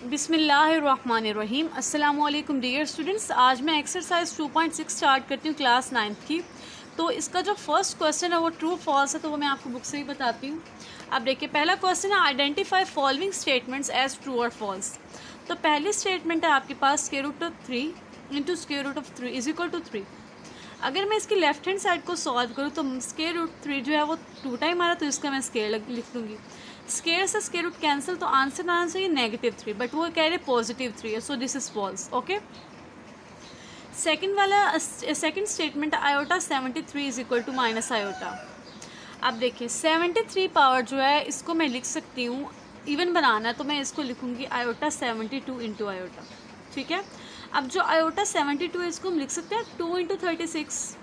बिस्मिल्लाहिर्रहमानिर्रहीम। अस्सलामुअलैकुम dear students. आज मैं एक्सरसाइज 2.6 स्टार्ट करती हूँ क्लास 9th की। तो इसका जो फर्स्ट क्वेश्चन है वो ट्रू फॉल्स है, तो वो मैं आपको बुक से ही बताती हूँ। अब देखिए, पहला क्वेश्चन है identify following statements as true और फॉल्स। तो पहली स्टेटमेंट है आपके पास square root of 3 into square root of 3 is equal to 3। अगर मैं इसकी लेफ्ट हैंड साइड को सॉल्व करूँ तो स्क्वायर रूट 3 जो है वो 2 टाइम आ रहा है, तो इसका मैं स्क्वायर लिख लूँगी। स्क्वायर से स्क्वायर रूट कैंसिल, तो आंसर आना चाहिए -3, बट वो कह रहे +3 है, so this is false. Okay, second statement iota 73 is equal to minus iota. अब देखिए 73 पावर जो है इसको मैं लिख सकती हूँ, इवन बनाना है तो मैं इसको लिखूँगी आयोटा 72 इंटू आयोटा। ठीक है, अब जो आयोटा 72 है इसको हम लिख सकते हैं 2 इंटू 36।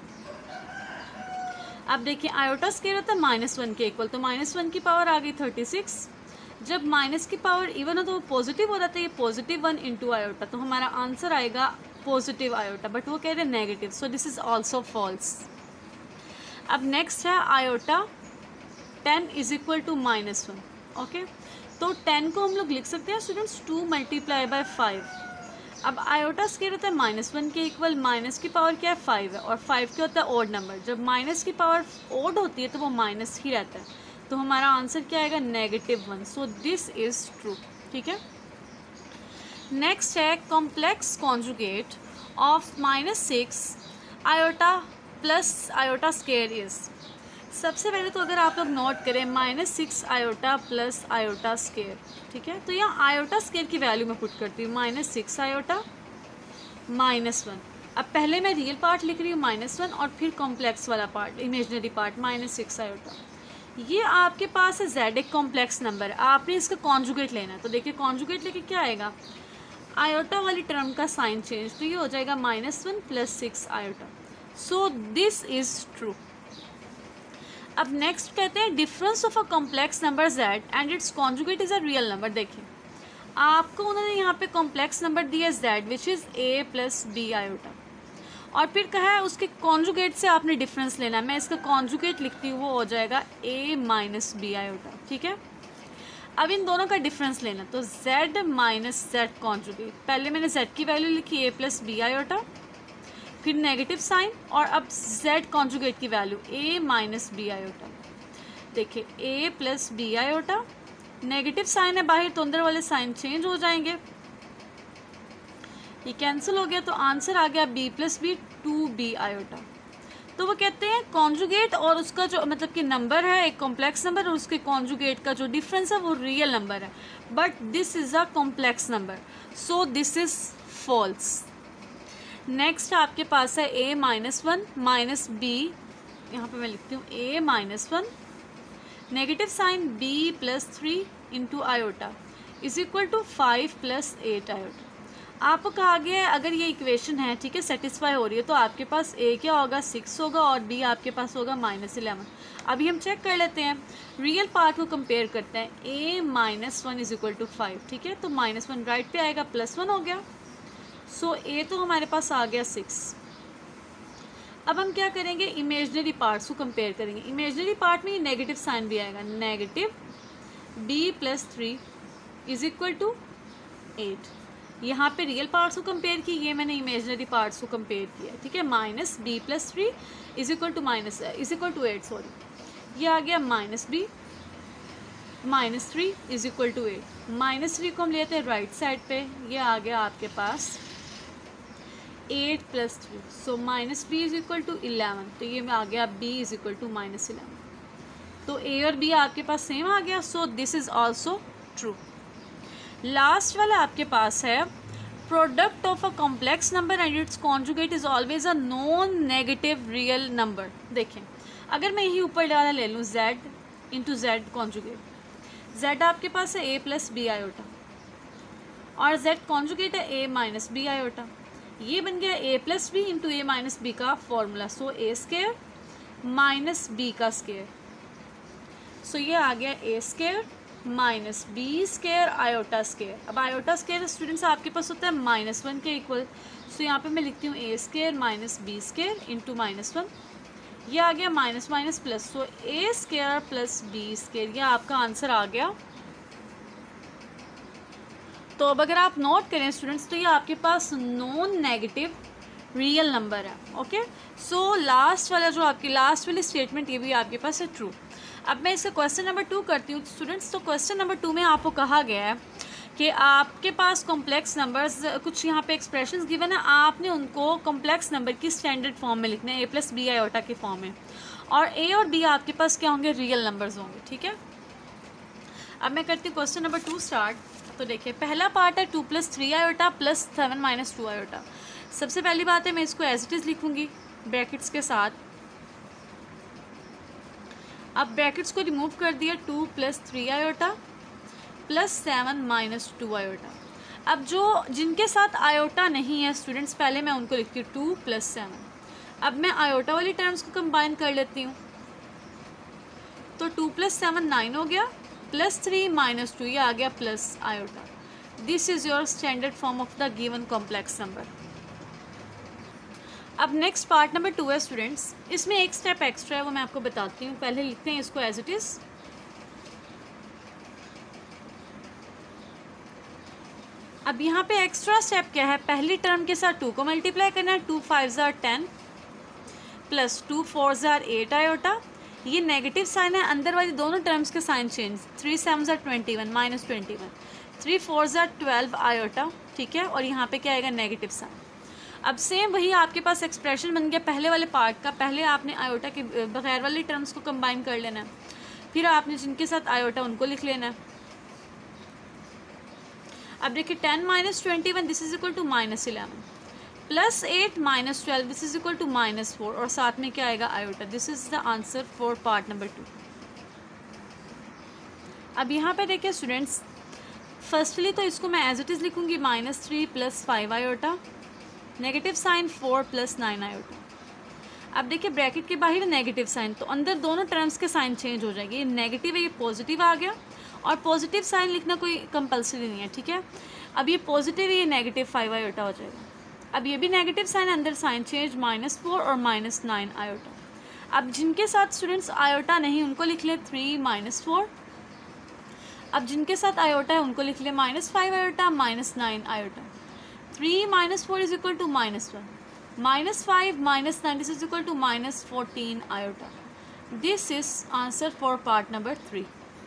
अब देखिए आयोटा स्क्वायर होता है -1 के इक्वल, तो -1 की पावर आ गई 36। जब माइनस की पावर इवन हो तो वो पॉजिटिव हो जाता है, ये +1 इंटू आयोटा, तो हमारा आंसर आएगा पॉजिटिव आयोटा, बट वो कह रहे हैं negative, so this is also false. अब नेक्स्ट है iota 10 is equal to -1। Okay, तो 10 को हम लोग लिख सकते हैं स्टूडेंट्स 2 मल्टीप्लाई बाय 5। अब आयोटा स्क्वायर होता है -1 के इक्वल, माइनस की पावर क्या है 5 है, और 5 क्या होता है ऑड नंबर। जब माइनस की पावर ऑड होती है तो वो माइनस ही रहता है, तो हमारा आंसर क्या आएगा -1, सो दिस इज ट्रू। ठीक है, नेक्स्ट है complex conjugate of -6 iota plus iota square is. सबसे पहले तो अगर आप लोग नोट करें -6 आयोटा प्लस आयोटा स्क्वायर। ठीक है, तो यहाँ आयोटा स्क्वायर की वैल्यू मैं पुट करती हूँ -6 आयोटा -1। अब पहले मैं रियल पार्ट लिख रही हूँ -1 और फिर कॉम्प्लेक्स वाला पार्ट, इमेजिनरी पार्ट -6 आयोटा। ये आपके पास है z एक कॉम्प्लेक्स नंबर, आपने इसका कॉन्जुगेट लेना है। तो देखिए कॉन्जुगेट लेके क्या आएगा, आयोटा वाली टर्म का साइन चेंज, तो ये हो जाएगा -1 + 6 आयोटा, सो दिस इज ट्रू। अब नेक्स्ट कहते हैं difference of a complex number z and its conjugate is a real number. देखिए आपको उन्होंने यहाँ पे कॉम्प्लेक्स नंबर दिया z which is a + b iota, और फिर कहा है उसके कॉन्जुगेट से आपने डिफरेंस लेना है। मैं इसका कॉन्जुगेट लिखती हूँ, वो हो जाएगा a - b आयोटा। ठीक है, अब इन दोनों का डिफरेंस लेना, तो z - z कॉन्जुगेट, पहले मैंने z की वैल्यू लिखी a + b आयोटा, फिर नेगेटिव साइन, और अब z कॉन्जुगेट की वैल्यू a - b आयोटा। देखिए a + b iota, negative sign है बाहर तो अंदर वाले साइन चेंज हो जाएंगे, ये कैंसिल हो गया, तो आंसर आ गया b + b 2b आयोटा। तो वो कहते हैं कॉन्जुगेट और उसका जो मतलब कि नंबर है एक कॉम्प्लेक्स नंबर, और उसके कॉन्जुगेट का जो डिफरेंस है वो रियल नंबर है, but this is a complex number, so this is false. Next आपके पास है a - 1 - b, यहाँ पे मैं लिखती हूँ a - 1 negative sign b + 3 into iota is equal to 5 + 8 iota. आपको कहा गया है अगर ये इक्वेशन है, ठीक है, सेटिस्फाई हो रही है, तो आपके पास a क्या होगा 6 होगा और b आपके पास होगा -11। अभी हम चेक कर लेते हैं, रियल पार्ट को कंपेयर करते हैं, a - 1 इज इक्वल टू 5। ठीक है, तो -1 राइट पे आएगा, +1 हो गया, सो a तो हमारे पास आ गया 6। अब हम क्या करेंगे, इमेजनरी पार्ट्स को कंपेयर करेंगे। इमेजनरी पार्ट में ये नेगेटिव साइन भी आएगा, negative b + 3 is equal to 8। यहाँ पे रियल पार्ट्स को कंपेयर की, ये मैंने इमेजनरी पार्ट्स को कंपेयर किया। ठीक है, -b + 3 is equal to 8, sorry, ये आ गया -b - 3 इज इक्वल टू 8। -3 को हम लेते हैं राइट साइड पे, ये आ गया आपके पास 8 + 3, सो -b इज इक्वल टू 11, तो ये आ गया b इज इक्वल टू -11। तो a और b आपके पास सेम आ गया, so this is also true. Last वाला आपके पास है product of a complex number and its conjugate is always a non negative real number. देखें अगर मैं यही ऊपर वाला ले लूँ z into z conjugate, z आपके पास है a + b आयोटा और z कॉन्जुगेट है a - b आयोटा, ये बन गया a + b into a - b का फॉर्मूला, सो a² - b का स्क्वायर, सो ये आ गया a² - b² आयोटा स्क्वायर। अब आयोटा स्क्वायर स्टूडेंट्स आपके पास होता है -1 के इक्वल, सो यहाँ पे मैं लिखती हूँ a² - b² इंटू -1, ये आ गया माइनस प्लस, सो a² + b², ये आपका आंसर आ गया। तो अब अगर आप नोट करें स्टूडेंट्स, तो ये आपके पास नॉन नेगेटिव रियल नंबर है। ओके, सो लास्ट वाला जो आपकी लास्ट वाली स्टेटमेंट ये भी आपके पास है ट्रू। अब मैं इसका क्वेश्चन नंबर 2 करती हूँ स्टूडेंट्स। तो क्वेश्चन नंबर 2 में आपको कहा गया है कि आपके पास कॉम्प्लेक्स नंबर्स कुछ यहाँ पे एक्सप्रेशंस गिवन है, आपने उनको कॉम्प्लेक्स नंबर की स्टैंडर्ड फॉर्म में लिखना है, a + b आयोटा के फॉर्म में, और a और b आपके पास क्या होंगे, रियल नंबर्स होंगे। ठीक है, अब मैं करती हूँ क्वेश्चन नंबर 2 स्टार्ट। तो देखिए पहला पार्ट है 2 + 3 आयोटा + 7 - 2 आयोटा। सबसे पहली बात है मैं इसको एज इट इज़ लिखूँगी ब्रैकेट्स के साथ। अब ब्रैकेट्स को रिमूव कर दिया, 2 + 3 आयोटा + 7 - 2 आयोटा। अब जो जिनके साथ आयोटा नहीं है स्टूडेंट्स, पहले मैं उनको लिखती हूँ 2 + 7। अब मैं आयोटा वाली टर्म्स को कंबाइन कर लेती हूँ, तो 2 + 7 9 हो गया, +3 - 2 ये आ गया plus iota. This is your standard form of the given complex number. अब नेक्स्ट पार्ट नंबर 2 है स्टूडेंट्स, इसमें एक स्टेप एक्स्ट्रा है, वो मैं आपको बताती हूँ। पहले लिखते हैं इसको एज इट इज़। अब यहाँ पे एक्स्ट्रा स्टेप क्या है, पहली टर्म के साथ 2 को मल्टीप्लाई करना है, 2 × 5 = 10 + 2 × 4 = 8 आयोटा। ये नेगेटिव साइन है, अंदर वाली दोनों टर्म्स के साइन चेंज, 3 × 7 = 21 - 21, 3 × 4 = 12 आयोटा। ठीक है, और यहाँ पे क्या आएगा, नेगेटिव साइन। अब सेम वही आपके पास एक्सप्रेशन बन गया पहले वाले पार्ट का। पहले आपने आयोटा के बगैर वाली टर्म्स को कंबाइन कर लेना है, फिर आपने जिनके साथ आयोटा उनको लिख लेना है। अब देखिए 10 - 21 this is equal to -11 + 8 - 12 this is equal to -4, और साथ में क्या आएगा, iota. This is the answer for part number 2। अब यहाँ पे देखिए स्टूडेंट्स, फर्स्टली तो इसको मैं एज इट इज़ लिखूँगी -3 + 5 आयोटा, नेगेटिव साइन 4 + 9 आयोटा। अब देखिए ब्रैकेट के बाहर नेगेटिव साइन, तो अंदर दोनों टर्म्स के साइन चेंज हो जाएंगे, ये नेगेटिव है ये पॉजिटिव आ गया, और पॉजिटिव साइन लिखना कोई कंपलसरी नहीं है। ठीक है, अब ये पॉजिटिव है, ये नेगेटिव 5 आयोटा हो जाएगा। अब ये भी नेगेटिव साइन, अंदर साइन चेंज, -4 और -9 आयोटा। अब जिनके साथ स्टूडेंट्स आयोटा नहीं उनको लिख ले 3 - 4। अब जिनके साथ आयोटा है उनको लिख ले -5 iota, -9 iota. 3 - 4 is equal to -1, -5 - 9 this is equal to -14 iota. This is answer for part number 3।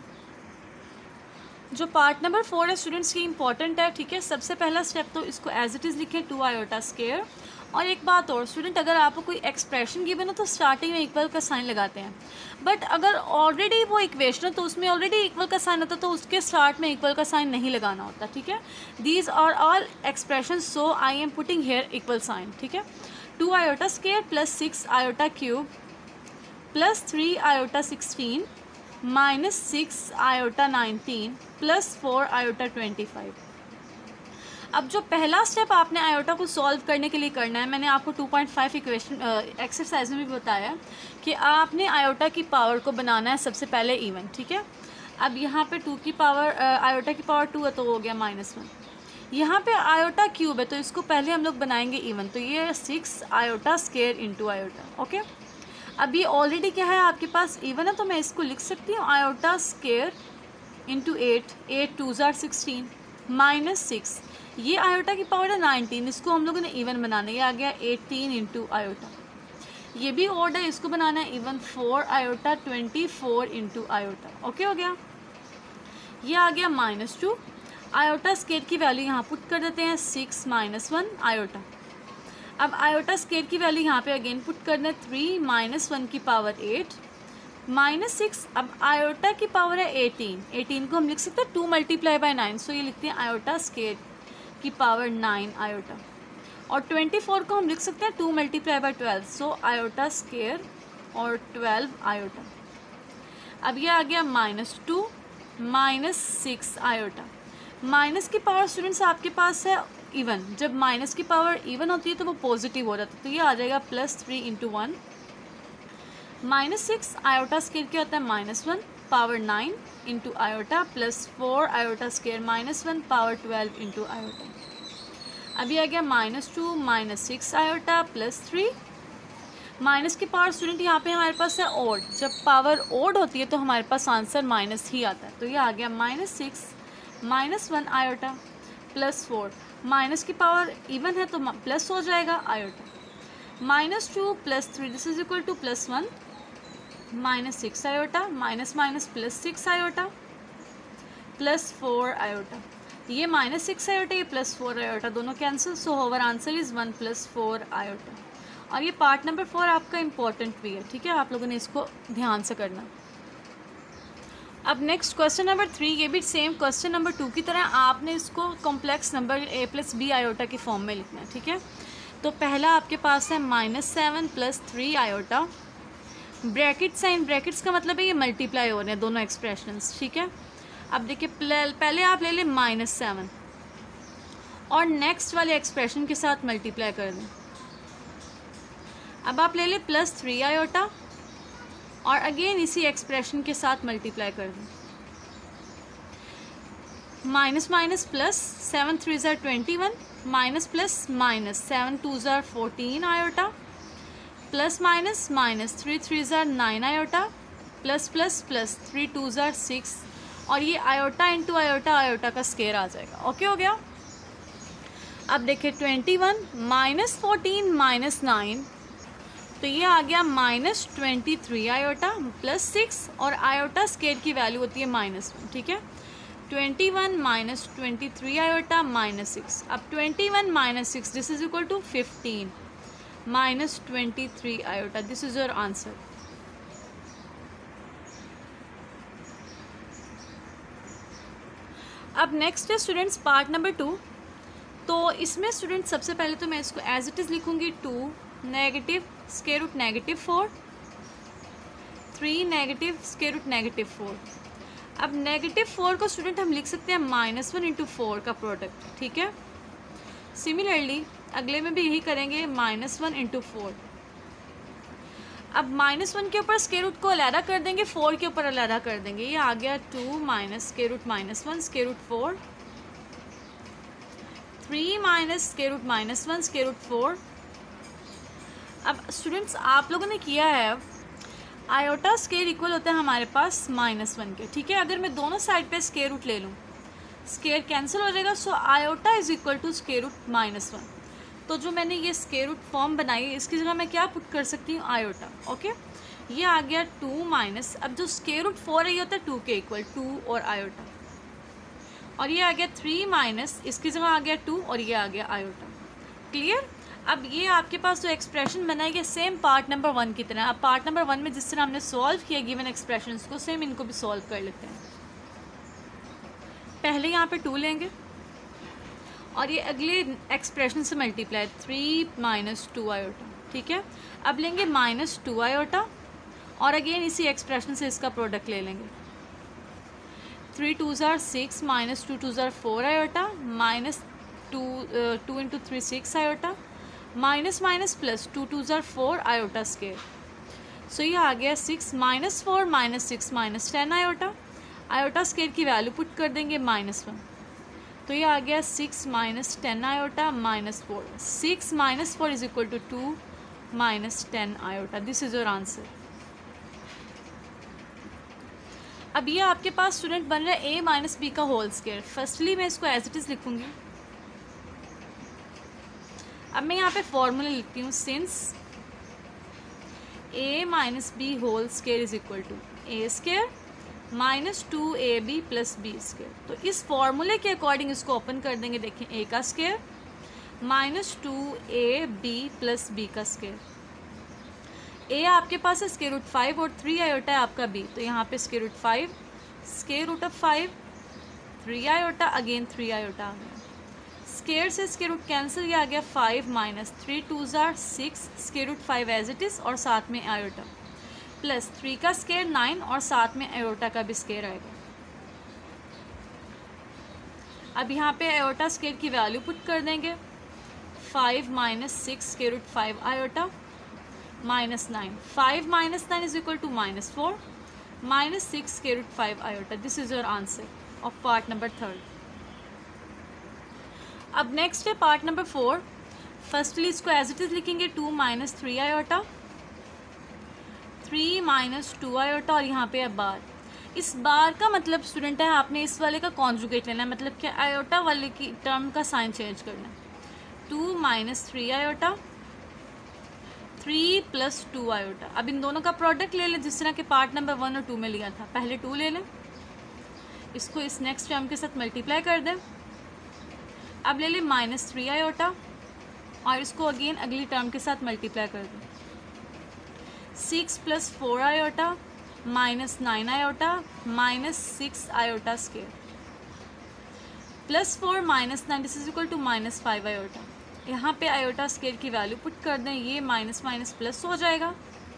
जो पार्ट नंबर 4 है स्टूडेंट्स, ये इंपॉर्टेंट है। ठीक है, सबसे पहला स्टेप तो इसको एज इट इज़ लिखें 2 आयोटा स्क्वायर। और एक बात और स्टूडेंट, अगर आपको कोई एक्सप्रेशन गिवन हो तो स्टार्टिंग में इक्वल का साइन लगाते हैं, बट अगर ऑलरेडी वो इक्वेशन है तो उसमें ऑलरेडी इक्वल का साइन होता है, तो उसके स्टार्ट में इक्वल का साइन नहीं लगाना होता। ठीक है, these are all expression, so I am putting here equal sign. ठीक है, 2 iota square + 6 iota cube + 3 iota 16 -6 iota 19 + 4 iota 25। अब जो पहला स्टेप आपने आयोटा को सॉल्व करने के लिए करना है, मैंने आपको 2.5 इक्वेशन एक्सरसाइज में भी बताया कि आपने आयोटा की पावर को बनाना है सबसे पहले इवन। ठीक है, अब यहाँ पे 2 की पावर आयोटा की पावर 2 है तो हो गया -1। यहाँ पे आयोटा क्यूब है तो इसको पहले हम लोग बनाएंगे इवन, तो ये 6 iota square into iota. Okay, अब ये ऑलरेडी क्या है आपके पास इवन है, तो मैं इसको लिख सकती हूँ आयोटा स्क्वायर इंटू 8, 8 × 2 = 16 -6, ये आयोटा की पावर है 19, इसको हम लोगों ने इवन बनाना है, ये आ गया 18 इंटू आयोटा। ये भी ऑड है, इसको बनाना है even, 4 iota 24 into iota. Okay हो गया, ये आ गया -2 आयोटा स्क्वायर की वैल्यू यहाँ पुट कर देते हैं 6 - 1 आयोटा। अब आयोटा स्क्वायर की वैल्यू यहाँ पे अगेन पुट करना है 3 - 1 की पावर 8 -6। अब आयोटा की पावर है 18, 18 को हम लिख सकते हैं 2 × 9, सो ये लिखते हैं आयोटा स्क्वायर की पावर 9 आयोटा। और 24 को हम लिख सकते हैं 2 × 12, सो आयोटा स्क्वायर और 12 आयोटा। अब ये आ गया -2 -6 आयोटा। माइनस की पावर स्टूडेंट्स आपके पास है इवन, जब माइनस की पावर इवन होती है तो वो पॉजिटिव हो जाता है, तो ये आ जाएगा +3 × 1 -6 आयोटा स्क्वायर क्या होता है -1 power 9 into iota +4 iota square -1 power 12 into iota. अभी आ गया -2 -6 आयोटा +3। माइनस की पावर स्टूडेंट यहाँ पे हमारे पास है ओड, जब पावर ओड होती है तो हमारे पास आंसर माइनस ही आता है, तो ये आ गया -6 -1 आयोटा +4, माइनस की पावर इवन है तो प्लस हो जाएगा iota. -2 + 3 this is equal to +1, -6 iota, minus minus +6 iota, +4 iota. ये -6 आयोटा, ये +4 आयोटा, दोनों cancel, so our answer is 1 + 4 iota. और ये पार्ट नंबर 4 आपका इम्पॉर्टेंट भी है, ठीक है, आप लोगों ने इसको ध्यान से करना। अब नेक्स्ट क्वेश्चन नंबर 3, ये भी सेम क्वेश्चन नंबर 2 की तरह आपने इसको complex number a + b iota की फॉर्म में लिखना है, ठीक है। तो पहला आपके पास है -7 + 3 आयोटा, ब्रैकेट साइन, ब्रैकेट्स का मतलब है ये मल्टीप्लाई हो रहे हैं दोनों एक्सप्रेशंस, ठीक है। अब देखिए पहले आप ले लें -7 और नेक्स्ट वाले एक्सप्रेशन के साथ मल्टीप्लाई कर दें। अब आप ले लें +3 आयोटा और अगेन इसी एक्सप्रेशन के साथ मल्टीप्लाई कर दें। माइनस माइनस प्लस, 7 3 ज़ार 21, माइनस प्लस माइनस, 7 2 ज़ार 14 आयोटा, प्लस माइनस माइनस, 3 3 ज़ार 9 आयोटा, प्लस प्लस प्लस, 3 2 ज़ार 6, और ये आयोटा इंटू आयोटा, आयोटा का स्केयर आ जाएगा। ओके हो गया। अब देखिए 21 -14 -9, तो ये आ गया -23 आयोटा + 6, और आयोटा स्केयर की वैल्यू होती है -1, ठीक है। 21 -23 आयोटा -6, अब 21 - 6 this is equal to 15, -23 iota, this is your answer. अब नेक्स्ट है स्टूडेंट्स पार्ट नंबर 2। तो इसमें स्टूडेंट सबसे पहले तो मैं इसको एज इट इज़ लिखूँगी 2 negative square root -4, 3 negative square root -4। अब -4 को स्टूडेंट हम लिख सकते हैं -1 × 4 का प्रोडक्ट, ठीक है। सिमिलरली अगले में भी यही करेंगे, -1 × 4। अब -1 के ऊपर स्क्वायर रूट को अलहदा कर देंगे, 4 के ऊपर अलहदा कर देंगे, ये आ गया 2 - square root -1 square root 4, 3 - square root -1 square root 4। अब स्टूडेंट्स आप लोगों ने किया है, आयोटा स्क्वायर इक्वल होता है हमारे पास -1 के, ठीक है। अगर मैं दोनों साइड पे स्क्वायर रूट ले लूँ, स्क्वायर कैंसिल हो जाएगा, सो iota is equal to square root -1। तो जो मैंने ये स्क्वायर रूट फॉर्म बनाई है, इसकी जगह मैं क्या पुट कर सकती हूँ, आयोटा। ओके, ये आ गया 2 माइनस, अब जो स्क्वायर रूट 4 है ये होता है 2 के इक्वल, 2 और आयोटा, और ये आ गया 3 माइनस, इसकी जगह आ गया 2 और ये आ गया आयोटा। क्लियर। अब ये आपके पास जो एक्सप्रेशन बनाई है सेम पार्ट नंबर 1 की तरह। अब पार्ट नंबर 1 में जिस तरह हमने सॉल्व किया गिवन एक्सप्रेशंस को, सेम इनको भी सॉल्व कर लेते हैं। पहले यहाँ पे 2 लेंगे और ये अगले एक्सप्रेशन से मल्टीप्लाई, 3 - 2 आयोटा, ठीक है। अब लेंगे -2 आयोटा और अगेन इसी एक्सप्रेशन से इसका प्रोडक्ट ले लेंगे, 3 2 ज़ार 6, -2 2 ज़ार 4 iota, -2 × 3 6 iota, minus minus plus, 2 2 ज़ार 4 आयोटा स्केयर। सो ये आ गया 6 -4 -6 -10 आयोटा, आयोटा स्केयर की वैल्यू पुट कर देंगे -1, तो ये आ गया 6 - 10 iota -4, 6 - 4 is equal to 2 - 10 iota, this is your answer. अब ये आपके पास स्टूडेंट बन रहा है a - b का होल स्केयर। फर्स्टली मैं इसको एज इट इज़ लिखूँगी। अब मैं यहाँ पे फॉर्मूला लिखती हूँ, since a - b whole square is equal to a square -2ab + b square. तो इस फॉर्मूले के अकॉर्डिंग इसको ओपन कर देंगे। देखें, a का स्केयर -2ab + b का स्केयर। a आपके पास है स्क्वायर रूट 5 और 3 आयोटा है आपका b, तो यहाँ पे square root 5, square root of 5, 3 iota, again 3 iota आ गया। स्क्वायर से स्क्वायर रूट कैंसिल, ये आ गया 5 - 3 2 ज़ार 6, square root 5 as it is और साथ में आयोटा, प्लस 3 का स्क्वायर 9 और साथ में आयोटा का भी स्क्वायर आएगा। अब यहाँ पे आयोटा स्क्वायर की वैल्यू पुट कर देंगे, 5 - 6 square root 5 iota -9, 5 - 9 is equal to -4, -6 square root 5 iota, this is your answer of part number 3। अब नेक्स्ट है पार्ट नंबर 4। फर्स्टली इसको एज इट इज़ लिखेंगे, 2 - 3 आयोटा, 3 - 2 आयोटा, और यहाँ पे अब बार इस बार का मतलब स्टूडेंट है आपने इस वाले का कॉन्जुगेट लेना है, मतलब क्या आयोटा वाले की टर्म का साइन चेंज करना है। 2 माइनस 3 आयोटा, 3 प्लस 2 आयोटा। अब इन दोनों का प्रोडक्ट ले लें जिस तरह के पार्ट नंबर 1 और 2 में लिया था। पहले 2 ले लें, इसको इस नेक्स्ट टर्म के साथ मल्टीप्लाई कर दें। अब ले लें माइनस 3 आयोटा और इसको अगेन अगली टर्म के साथ मल्टीप्लाई कर दें। 6 plus 4 iota minus 9 iota minus 6 iota square plus 4 minus 9 this is equal to minus 5 iota. यहाँ पे आयोटा स्क्वायर की वैल्यू पुट कर दें, ये माइनस माइनस प्लस हो जाएगा।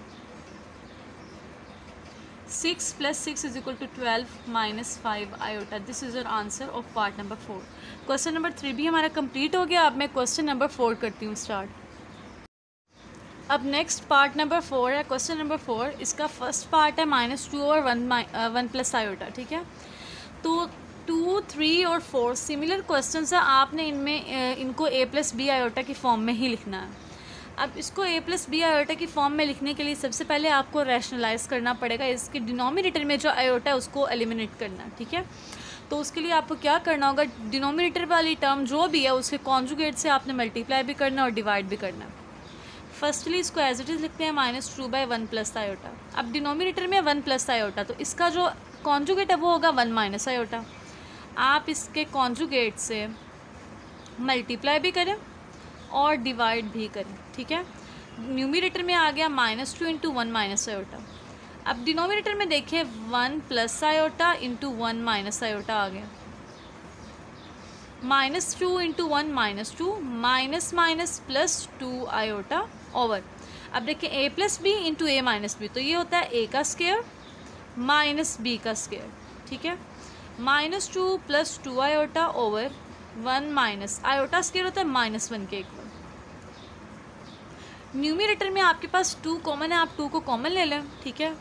6 plus 6 is equal to 12 minus 5 iota. This is your answer of part number 4। Question number 3 भी हमारा कंप्लीट हो गया। अब मैं क्वेश्चन नंबर 4 करती हूँ स्टार्ट। अब नेक्स्ट पार्ट नंबर 4 है। क्वेश्चन नंबर 4 इसका फर्स्ट पार्ट है -2 और 1 प्लस आयोटा, ठीक है। तो 2, 3 और 4 सिमिलर क्वेश्चंस हैं, आपने इनमें इनको a प्लस बी आयोटा की फॉर्म में ही लिखना है। अब इसको a प्लस बी आयोटा की फॉर्म में लिखने के लिए सबसे पहले आपको रैशनलाइज करना पड़ेगा, इसके डिनोमिनेटर में जो आयोटा है उसको एलिमिनेट करना है, ठीक है। तो उसके लिए आपको क्या करना होगा, डिनोमिनेटर वाली टर्म जो भी है उसके कॉन्जुगेट से आपने मल्टीप्लाई भी करना है और डिवाइड भी करना है। फर्स्टली इसको एज इट इज़ लिखते हैं -2 बाई 1 प्लस आयोटा। अब डिनोमिनेटर में 1 प्लस आयोटा, तो इसका जो कॉन्जुगेट है वो होगा 1 माइनस आयोटा। आप इसके कॉन्जुगेट से मल्टीप्लाई भी करें और डिवाइड भी करें, ठीक है। न्यूमिनेटर में आ गया -2 इंटू 1 माइनस आयोटा। अब डिनोमिनेटर में देखें 1 plus iota into 1 minus iota आ गया। -2 into 1 -2 minus minus plus 2 iota over. अब देखिए a plus b into a minus b, तो ये होता है a का स्क्वायर माइनस b का स्क्वायर, ठीक है। -2 plus 2 iota over 1 minus iota square होता है -1 के इक्वल। न्यूमिनेटर में आपके पास 2 कॉमन है, आप 2 को कॉमन ले लें, ठीक है।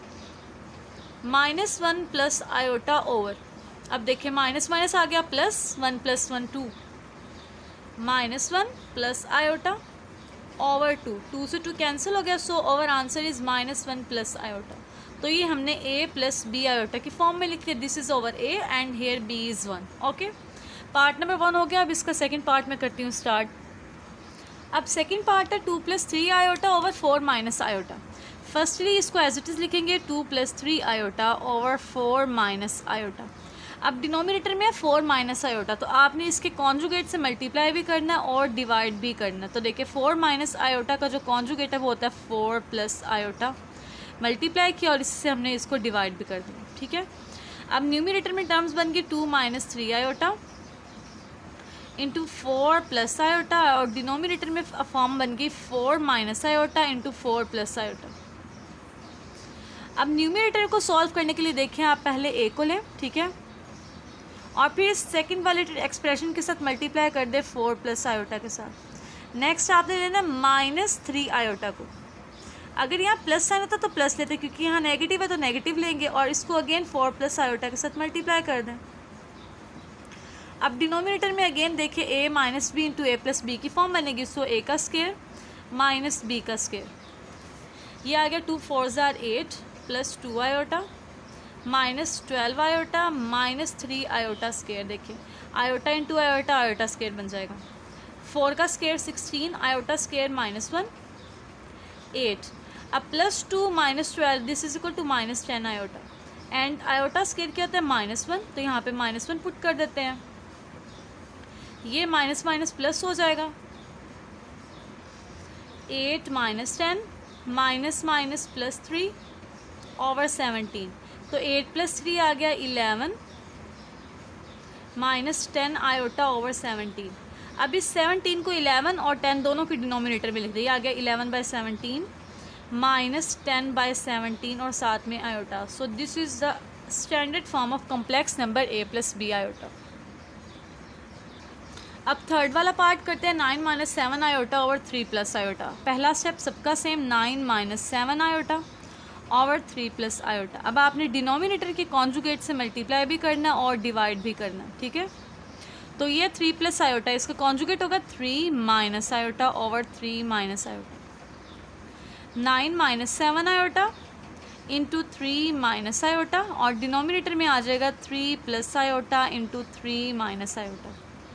-1 प्लस आयोटा ओवर, अब देखिए माइनस माइनस आ गया plus 1 plus 1 2 -1 plus iota over 2 से 2 कैंसिल हो गया, so our answer is -1 plus iota. तो ये हमने a प्लस बी आयोटा की फॉर्म में लिख दिया। This is our a and here b is 1। Okay, part number 1 हो गया। अब इसका सेकंड पार्ट में करती हूँ स्टार्ट। अब सेकंड पार्ट है 2 plus 3 iota over 4 minus iota. Firstly इसको एज इट इज़ लिखेंगे 2 plus 3 iota over 4 minus iota. अब डिनोमिनेटर में 4 माइनस आयोटा, तो आपने इसके कॉन्जुगेट से मल्टीप्लाई भी करना है और डिवाइड भी करना है। तो देखिए 4 माइनस आयोटा का जो कॉन्जुगेट है वो होता है 4 प्लस आयोटा। मल्टीप्लाई किया और इससे हमने इसको डिवाइड भी कर दिया, ठीक है। अब न्यूमिनेटर में टर्म्स बन गई 2 minus 3 iota into 4 plus iota और डिनोमिनेटर में फॉर्म बन गई 4 minus iota into 4 plus iota. अब न्यूमिनेटर को सॉल्व करने के लिए देखें आप पहले a को लें, ठीक है, और फिर इस सेकंड वाले एक्सप्रेशन के साथ मल्टीप्लाई कर दे 4 प्लस आयोटा के साथ। नेक्स्ट आपने लेना -3 आयोटा को। अगर यहाँ प्लस साइन होता तो प्लस लेते, क्योंकि यहाँ नेगेटिव है तो नेगेटिव लेंगे और इसको अगेन 4 प्लस आयोटा के साथ मल्टीप्लाई कर दें। अब डिनोमिनेटर में अगेन देखिए a minus b into a plus b की फॉर्म बनेगी, सो a का स्क्वायर माइनस b का स्क्वायर। ये आ गया 2 4 ज़ार 8 plus 2 iota -12 iota -3 iota square. देखिए iota into iota iota square बन जाएगा। 4 का स्क्वायर 16 आयोटा स्क्वायर -1 8। अब +2 -12 this is equal to -10 iota and iota square क्या होता है -1, तो यहाँ पे -1 पुट कर देते हैं। ये माइनस माइनस प्लस हो जाएगा। 8 - 10 माइनस माइनस +3 ओवर 17, तो 8 + 3 आ गया 11 -10 आयोटा ओवर 17। अब इस 17 को 11 और 10 दोनों के डिनोमिनेटर में लिख दिया, आ गया 11/17 -10/17 और साथ में iota. So this is the standard form of complex number a + b iota. अब थर्ड वाला पार्ट करते हैं 9 - 7 आयोटा ओवर 3 + आयोटा। पहला स्टेप सबका सेम 9 - 7 आयोटा ओवर 3 + आयोटा। अब आपने डिनोमिनेटर के कॉन्जुगेट से मल्टीप्लाई भी करना और डिवाइड भी करना, ठीक है। तो ये 3 + आयोटा, इसका कॉन्जुगेट होगा 3 - iota over 3 - iota. 9 - 7 iota into 3 minus iota, और डिनोमिनेटर में आ जाएगा 3 plus iota into 3 minus iota.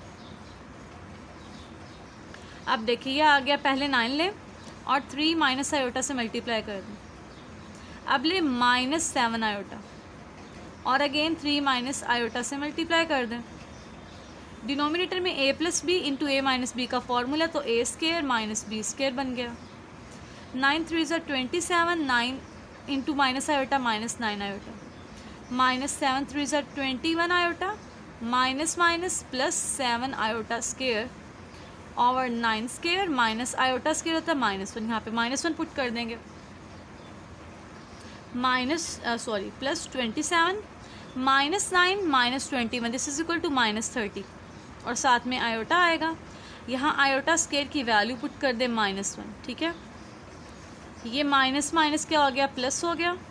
अब देखिए ये आ गया, पहले 9 लें और 3 माइनस आयोटा से मल्टीप्लाई कर दें। अब ले -7 आयोटा और अगेन 3 माइनस आयोटा से मल्टीप्लाई कर दें। डिनोमिनेटर में a plus b into a minus b का फॉर्मूला, तो a square minus b square बन गया। 9 3 ज़ा 27, 9 इंटू माइनस आयोटा -9 आयोटा, -7 3 ज़ा 21 iota, minus minus plus 7 iota square और 9 स्केयर माइनस आयोटा स्केयर होता है -1, यहाँ पे -1 पुट कर देंगे। Plus 27 -9 -21, this is equal to -30, और साथ में आयोटा आएगा। यहाँ आयोटा स्केयर की वैल्यू पुट कर दे -1, ठीक है। ये माइनस माइनस क्या हो गया, प्लस हो गया,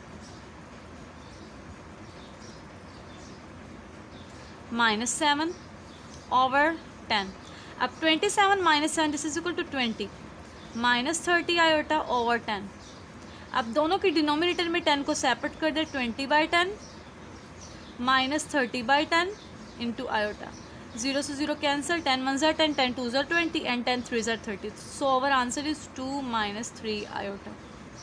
-7 ओवर 10। अब 27 -7 this is equal to 20, -30 iota over 10। अब दोनों की डिनोमिनेटर में 10 को सेपरेट कर दे, 20/10 -30/10 इंटू आयोटा। 0 से 0 कैंसिल, 10 1 ज़ा 10, 10 2 ज़ा 20 एंड 10 3 ज़ा 30। So our answer is 2 - 3 iota.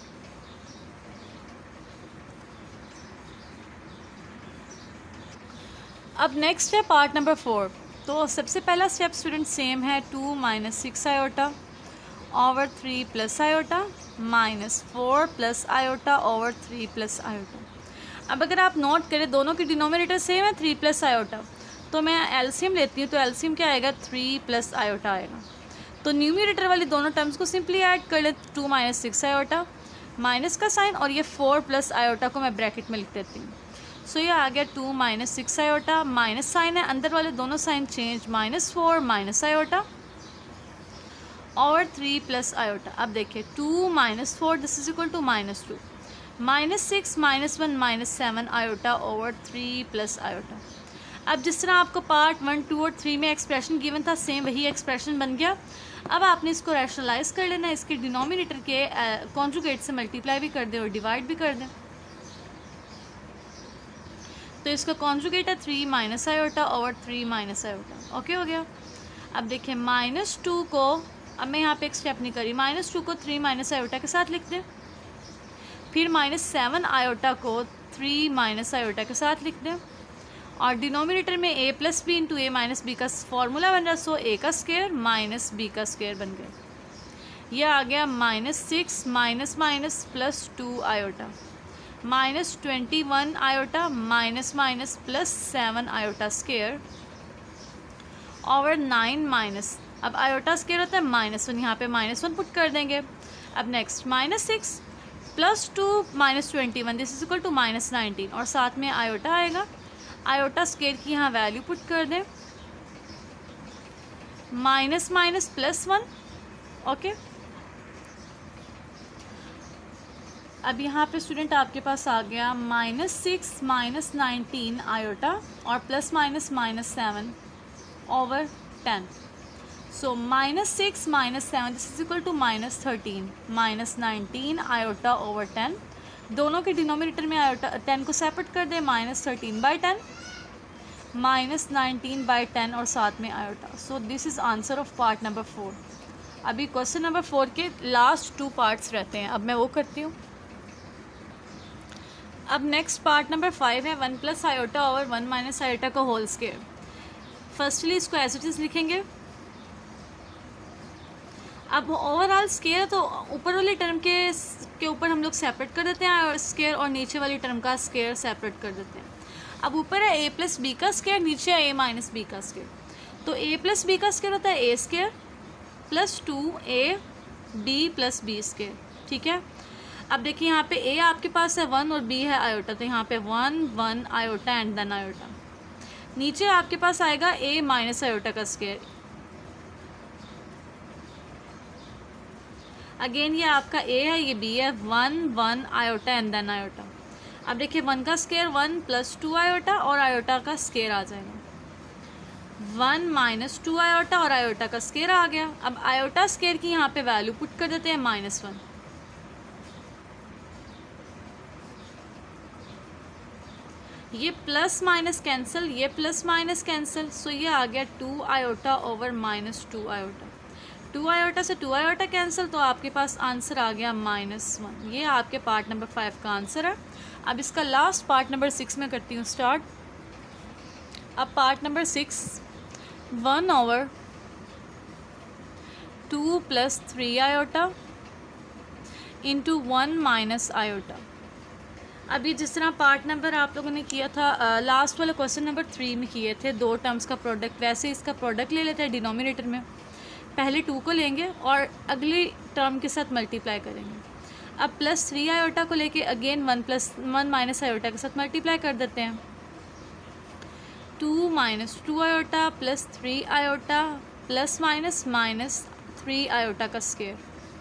अब नेक्स्ट है पार्ट नंबर 4। तो सबसे पहला स्टेप स्टूडेंट सेम है, 2 - 6 iota over 3 plus iota -4 plus iota over 3 plus iota. अब अगर आप नोट करें दोनों की डिनोमिनेटर सेम है 3 प्लस आयोटा, तो मैं एलसीएम लेती हूँ, तो एलसीएम क्या आएगा, 3 प्लस आयोटा आएगा। तो न्यूमरेटर वाली दोनों टर्म्स को सिंपली ऐड कर ले, 2 - 6 आयोटा, माइनस का साइन, और ये 4 प्लस आयोटा को मैं ब्रैकेट में लिख देती हूँ। सो ये आ गया 2 - 6 आयोटा, माइनस साइन है, अंदर वाले दोनों साइन चेंज, -4 माइनस आयोटा और 3 प्लस आयोटा। अब देखिए 2 - 4 this is equal to -2, -6 -1 -7 iota over 3 plus iota. अब जिस तरह आपको पार्ट 1 2 और 3 में एक्सप्रेशन गिवन था, सेम वही एक्सप्रेशन बन गया। अब आपने इसको रैशनलाइज कर लेना, इसके डिनोमिनेटर के कॉन्जुगेट से मल्टीप्लाई भी कर दें और डिवाइड भी कर दें। तो इसका कॉन्जुगेट है 3 minus iota over 3 minus iota. Okay हो गया। अब देखिए -2 को, अब मैं यहाँ पे एक स्टेप नहीं करी, -2 को 3 माइनस आयोटा के साथ लिख दें, फिर -7 आयोटा को 3 माइनस आयोटा के साथ लिख दें, और डिनोमिनेटर में a plus b into a minus b का फॉर्मूला बन रहा है, सो a का स्क्वायर माइनस b का स्क्वायर बन गया। यह आ गया -6 minus minus plus 2 iota, -21 iota minus minus plus 7 iota square over 9 minus, अब आयोटा स्क्वायर होता है -1, यहाँ पे -1 पुट कर देंगे। अब नेक्स्ट -6 प्लस 2 -21 दिस इज इक्वल टू -19, और साथ में आयोटा आएगा, आयोटा स्क्वायर की यहाँ वैल्यू पुट कर दें, माइनस माइनस प्लस 1। ओके, अब यहाँ पे स्टूडेंट आपके पास आ गया -6 -19 आयोटा और प्लस माइनस -7 ओवर 10। So -6 -7 this is equal to -13, -19 iota over 10। दोनों के डिनोमिनेटर में आयोटा 10 को सेपरेट कर दे, -13/10 -19/10 और साथ में iota. So this is answer of part number 4। अभी क्वेश्चन नंबर 4 के लास्ट 2 पार्ट्स रहते हैं, अब मैं वो करती हूँ। अब नेक्स्ट पार्ट नंबर 5 है 1 plus iota over 1 minus iota का होल स्क्वायर। फर्स्टली इसको एज इट इज़ लिखेंगे। अब ओवरऑल स्क्वायर तो ऊपर वाली टर्म के ऊपर हम लोग सेपरेट कर देते हैं और स्क्वायर, और नीचे वाली टर्म का स्क्वायर सेपरेट कर देते हैं। अब ऊपर है a प्लस बी का स्क्वायर, नीचे है a माइनस बी का स्क्वायर। तो a प्लस बी का स्क्वायर होता है a square plus 2a b plus b square, ठीक है। अब देखिए यहाँ पे a आपके पास है 1 और b है आयोटा, तो यहाँ पे 1 1 आयोटा एंड देन आयोटा। नीचे आपके पास आएगा a माइनस आयोटा का स्क्वायर, अगेन ये आपका a है, ये b है, 1 1 आयोटा एंड देन आयोटा। अब देखिए 1 का स्क्वायर 1 प्लस 2 आयोटा और आयोटा का स्क्वायर आ जाएगा 1 माइनस 2 आयोटा और आयोटा का स्क्वायर आ गया। अब आयोटा स्क्वायर की यहाँ पे वैल्यू पुट कर देते हैं -1। ये प्लस माइनस कैंसिल, ये प्लस माइनस कैंसिल, सो ये आ गया 2 iota over minus 2 iota. 2 iota से 2 आयोटा कैंसिल, तो आपके पास आंसर आ गया -1। ये आपके पार्ट नंबर 5 का आंसर है। अब इसका लास्ट पार्ट नंबर 6 में करती हूँ स्टार्ट। अब part number 6, 1 over 2 + 3 iota into 1 minus iota. अभी जिस तरह पार्ट नंबर आप लोगों ने किया था लास्ट वाला क्वेश्चन नंबर 3 में किए थे, दो टर्म्स का प्रोडक्ट, वैसे इसका प्रोडक्ट ले लेते हैं डिनोमिनेटर में। पहले 2 को लेंगे और अगली टर्म के साथ मल्टीप्लाई करेंगे। अब +3 आयोटा को लेके अगेन 1 माइनस आयोटा के साथ मल्टीप्लाई कर देते हैं। 2 - 2 iota + 3 iota plus minus -3 iota का स्क्वायर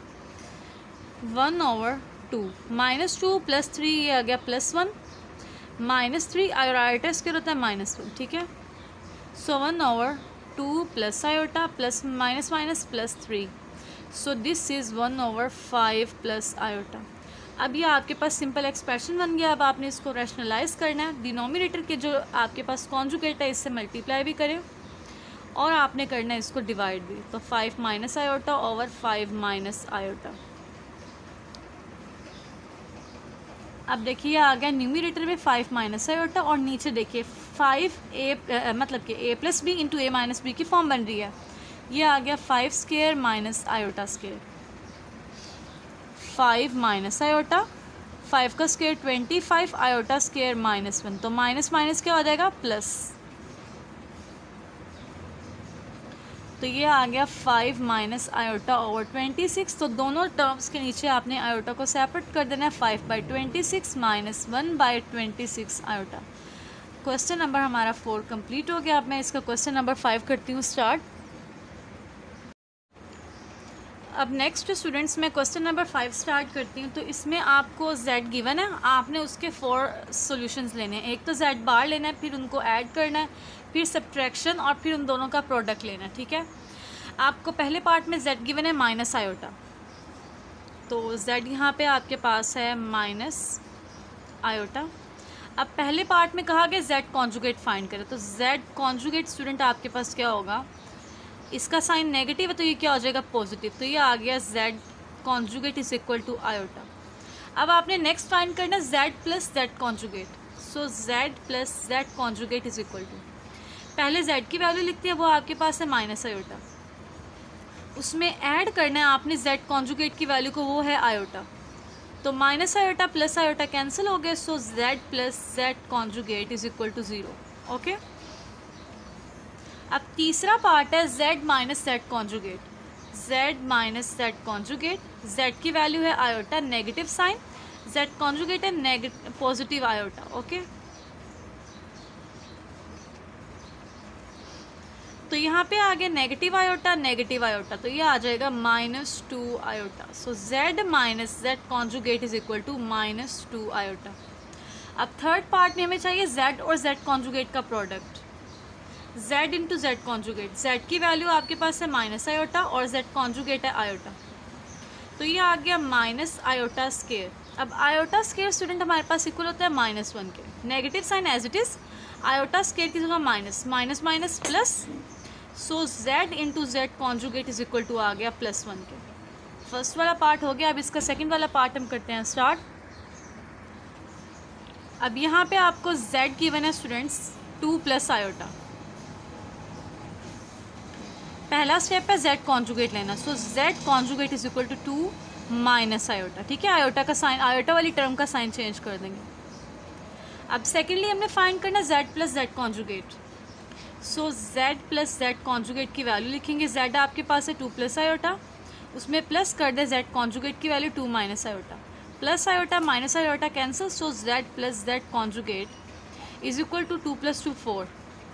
1 ओवर 2 -2 + 3 ये आ गया +1 -3 आयोटा स्क्वायर होता है -1, ठीक है। So 1 over 2 + iota plus minus +3, so this is 1 over 5 + iota. अब ये आपके पास सिंपल एक्सप्रेशन बन गया। अब आपने इसको रैशनलाइज करना है। डिनोमिनेटर के जो आपके पास कॉन्जुगेट है इससे मल्टीप्लाई भी करें और आपने करना है इसको डिवाइड भी। तो 5 minus iota over 5 minus iota. अब देखिए आ गया न्यूमिनेटर में 5 माइनस आयोटा और नीचे देखिए 5a मतलब कि a + b into a - b की फॉर्म बन रही है। ये आ गया 5 square minus iota square. 5 minus iota, 5 का स्क्वायर 25 आयोटा स्क्वायर -1, तो माइनस माइनस क्या हो जाएगा प्लस। तो ये आ गया 5 माइनस आयोटा ओवर 26। तो दोनों टर्म्स के नीचे आपने आयोटा को सेपरेट कर देना है। 5/26 - 1/26 आयोटा। क्वेश्चन नंबर हमारा 4 कंप्लीट हो गया। अब मैं इसका क्वेश्चन नंबर 5 करती हूँ स्टार्ट। अब नेक्स्ट स्टूडेंट्स मैं क्वेश्चन नंबर 5 स्टार्ट करती हूँ। तो इसमें आपको z गिवन है, आपने उसके 4 सॉल्यूशंस लेने हैं। एक तो z बार लेना है, फिर उनको ऐड करना है, फिर सब्ट्रैक्शन और फिर उन दोनों का प्रोडक्ट लेना है, ठीक है। आपको पहले पार्ट में z गिवन है माइनस आयोटा, तो z यहाँ पे आपके पास है माइनस आयोटा। अब पहले पार्ट में कहा गया z कॉन्जुगेट फाइंड करें, तो z कॉन्जुगेट स्टूडेंट आपके पास क्या होगा, इसका साइन नेगेटिव है तो ये क्या हो जाएगा पॉजिटिव। तो ये आ गया z conjugate is equal to iota. अब आपने नेक्स्ट फाइंड करना z + z conjugate. So z + z conjugate is equal to, पहले z की वैल्यू लिखती है, वो आपके पास है माइनस आयोटा, उसमें ऐड करना है आपने z कॉन्जुगेट की वैल्यू को, वो है आयोटा। तो minus iota plus iota cancel हो गए। So z + z conjugate is equal to 0, okay. अब तीसरा पार्ट है z - z conjugate. z - z conjugate, z की वैल्यू है iota, negative sign, z conjugate है पॉजिटिव आयोटा, ओके। तो यहाँ पे आ गया नेगेटिव आयोटा, तो ये आ जाएगा -2 iota. So z - z conjugate is equal to -2 iota. अब थर्ड पार्ट में हमें चाहिए z और z कॉन्जुगेट का product, z into z conjugate. z की वैल्यू आपके पास है माइनस आयोटा और z कॉन्जुगेट है आयोटा, तो ये आ गया माइनस आयोटा स्क्वायर। अब आयोटा स्क्वायर स्टूडेंट हमारे पास इक्वल होता है -1 के, negative sign as it is, iota square की जगह minus minus plus. So z into z conjugate is equal to आ गया +1 के। फर्स्ट वाला पार्ट हो गया। अब इसका सेकेंड वाला पार्ट हम करते हैं स्टार्ट। अब यहाँ पे आपको z गिवन है स्टूडेंट्स 2 + आयोटा। पहला स्टेप है z कॉन्जुगेट लेना। So z conjugate is equal to 2 minus iota, ठीक है। आयोटा का साइन, आयोटा वाली टर्म का साइन चेंज कर देंगे। अब सेकेंडली हमने फाइंड करना z + z conjugate. So z + z conjugate की वैल्यू लिखेंगे। z आपके पास है 2 + आयोटा, उसमें प्लस कर दे z कॉन्जुगेट की value 2 minus iota, plus iota minus iota cancel. So z + z conjugate is equal to 2 + 2 4।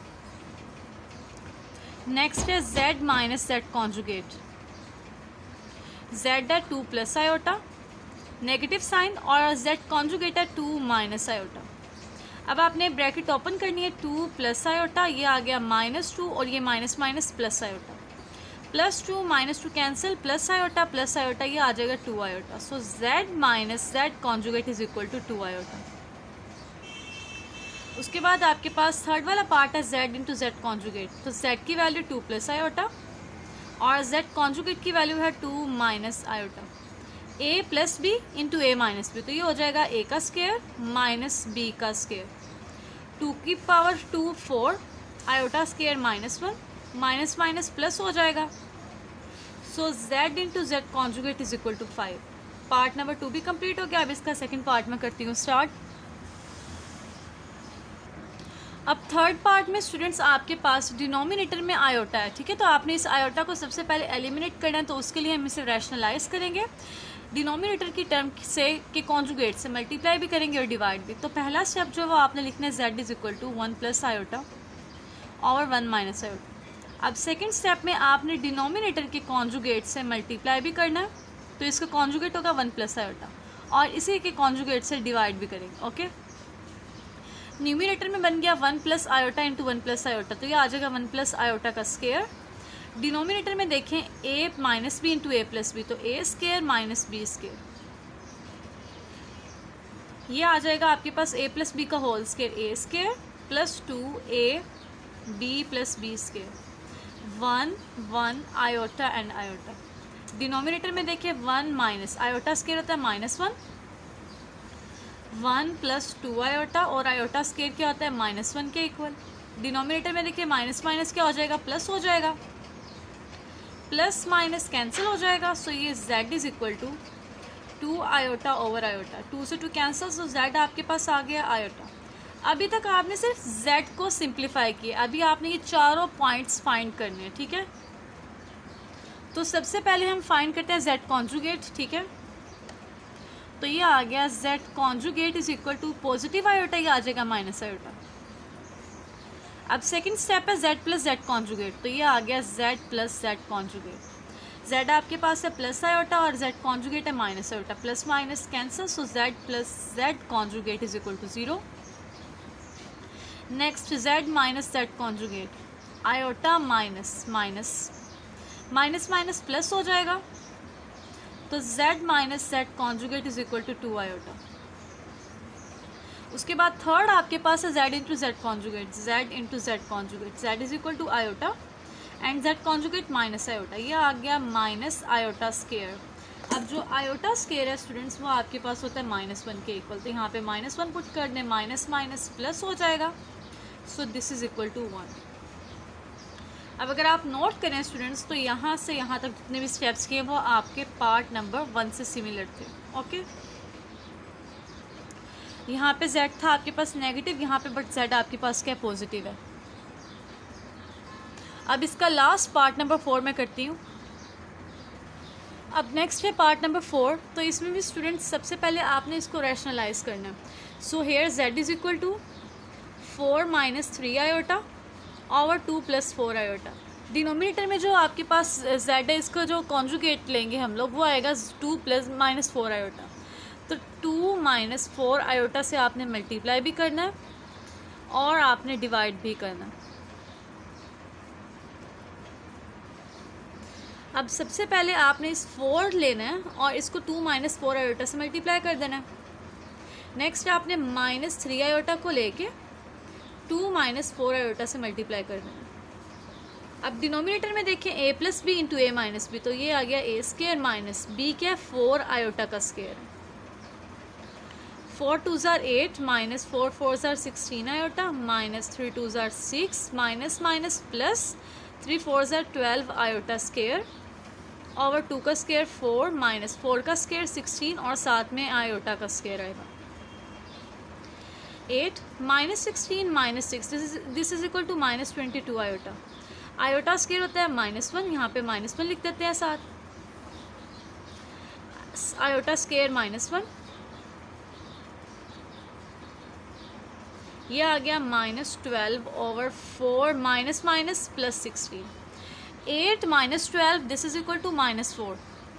Next है z - z कॉन्जुगेट। z है 2 + आयोटा, नेगेटिव साइन, और z कॉन्जुगेट है 2 माइनस आयोटा। अब आपने ब्रैकेट ओपन करनी है, 2 + iota, ये आ गया -2 और ये minus minus plus iota, +2 -2 cancel, plus iota ये आ जाएगा 2 iota. So z - z conjugate is equal to 2 iota. उसके बाद आपके पास थर्ड वाला पार्ट है z इंटू जेड कॉन्जुगेट, तो z की वैल्यू 2 प्लस आयोटा और z कॉन्जुगेट की वैल्यू है 2 minus iota, a plus b into a minus b, तो ये हो जाएगा a का स्क्वायर माइनस b का स्क्वायर, 2 की power 2 4, iota square -1, minus minus plus हो जाएगा, so z into z conjugate is equal to 5। Part number 2 भी कंप्लीट हो गया। अब इसका सेकंड पार्ट में करती हूँ स्टार्ट। अब थर्ड पार्ट में स्टूडेंट्स आपके पास डिनोमिनेटर में आयोटा है, ठीक है, तो आपने इस आयोटा को सबसे पहले एलिमिनेट करना है, तो उसके लिए हम इसे रैशनलाइज करेंगे डिनोमिनेटर की टर्म से के कॉन्जुगेट से मल्टीप्लाई भी करेंगे और डिवाइड भी। तो पहला स्टेप जो वो आपने लिखना है z is equal to 1 plus iota और 1 माइनस आयोटा। अब सेकंड स्टेप में आपने डिनोमिनेटर के कॉन्जुगेट से मल्टीप्लाई भी करना है, तो इसका कॉन्जुगेट होगा 1 प्लस आयोटा और इसी के कॉन्जुगेट से डिवाइड भी करेंगे। ओके, न्यूमिनेटर में बन गया 1 plus iota into 1 plus iota, तो ये आ जाएगा 1 प्लस आयोटा का स्क्वायर। डिनोमिनेटर में देखें a minus b into a plus b, तो a square minus b square, ये आ जाएगा आपके पास a प्लस बी का whole square, a square plus 2 b plus b square, 1 1 iota and iota. Denominator में देखिए 1 माइनस आयोटा स्क्वायर होता है -1, 1 प्लस 2 आयोटा और आयोटा स्क्वायर क्या होता है -1 के इक्वल। डिनोमिनेटर में देखिए माइनस माइनस क्या हो जाएगा, प्लस हो जाएगा, प्लस माइनस कैंसिल हो जाएगा, सो ये z is equal to 2 iota over iota, 2 से 2 कैंसिल, सो z आपके पास आ गया आयोटा। अभी तक आपने सिर्फ z को सिंप्लीफाई किया, अभी आपने ये चारों पॉइंट्स फाइंड करने हैं, ठीक है। तो सबसे पहले हम फाइंड करते हैं z कॉन्जुगेट, ठीक है, तो ये आ गया z conjugate is equal to positive iota, ये आ जाएगा माइनस आयोटा। अब सेकंड स्टेप है z प्लस जेड कॉन्जुगेट, तो ये आ गया z plus z conjugate. z आपके पास है प्लस आयोटा और z कॉन्जुगेट है minus iota, plus minus cancel, so z plus z conjugate is equal to 0। Next z minus z conjugate, iota minus minus minus minus plus हो जाएगा, तो z minus z conjugate is equal to 2 iota. उसके बाद third आपके पास है z into z conjugate, z into z conjugate, z is equal to iota and z conjugate minus iota, ये आ गया माइनस आयोटा स्क्वायर। अब जो आयोटा स्क्वायर है स्टूडेंट्स वो आपके पास होता है -1 के इक्वल, तो यहाँ पे -1 पुट कर दें, माइनस माइनस प्लस हो जाएगा, so this is equal to 1। अब अगर आप नोट करें स्टूडेंट्स, तो यहाँ से यहाँ तक जितने भी स्टेप्स किए वो आपके पार्ट नंबर 1 से सिमिलर थे। ओके, यहाँ पे z था आपके पास नेगेटिव, यहाँ पे बट z आपके पास क्या पॉजिटिव है। अब इसका लास्ट पार्ट नंबर 4 में करती हूँ। अब नेक्स्ट है पार्ट नंबर 4, तो इसमें भी स्टूडेंट्स सबसे पहले आपने इसको रैशनलाइज करना है। So here z is equal to 4 minus 3 iota और 2 प्लस 4 आयोटा। डिनोमिनेटर में जो आपके पास z है इसका जो कॉन्जुगेट लेंगे हम लोग वो आएगा 2 प्लस माइनस 4 आयोटा, तो 2 माइनस 4 आयोटा से आपने मल्टीप्लाई भी करना है और आपने डिवाइड भी करना है। अब सबसे पहले आपने इस 4 लेना है और इसको 2 माइनस 4 आयोटा से मल्टीप्लाई कर देना है। नेक्स्ट आपने -3 आयोटा को लेके 2 माइनस 4 आयोटा से मल्टीप्लाई कर देना है। अब डिनोमिनेटर में देखिए a plus b into a minus b, तो ये आ गया a स्क्वायर माइनस b क्या 4 आयोटा का स्क्वायर है। 4 2s are 8 minus 4 4s are 16 iota minus 3 2s are 6 minus minus plus 3 4s are 12 iota square over 2 का स्क्वायर 4 माइनस 4 का square 16 और साथ में आयोटा का स्क्वायर आएगा 8 minus 16 minus 6, this is equal to minus 22 iota. Iota square होता है -1, यहाँ पे -1 लिख देते हैं साथ, आयोटा स्क्वायर -1, ये आ गया -12 over 4 minus minus plus 16, 8 minus 12 this is equal to -4,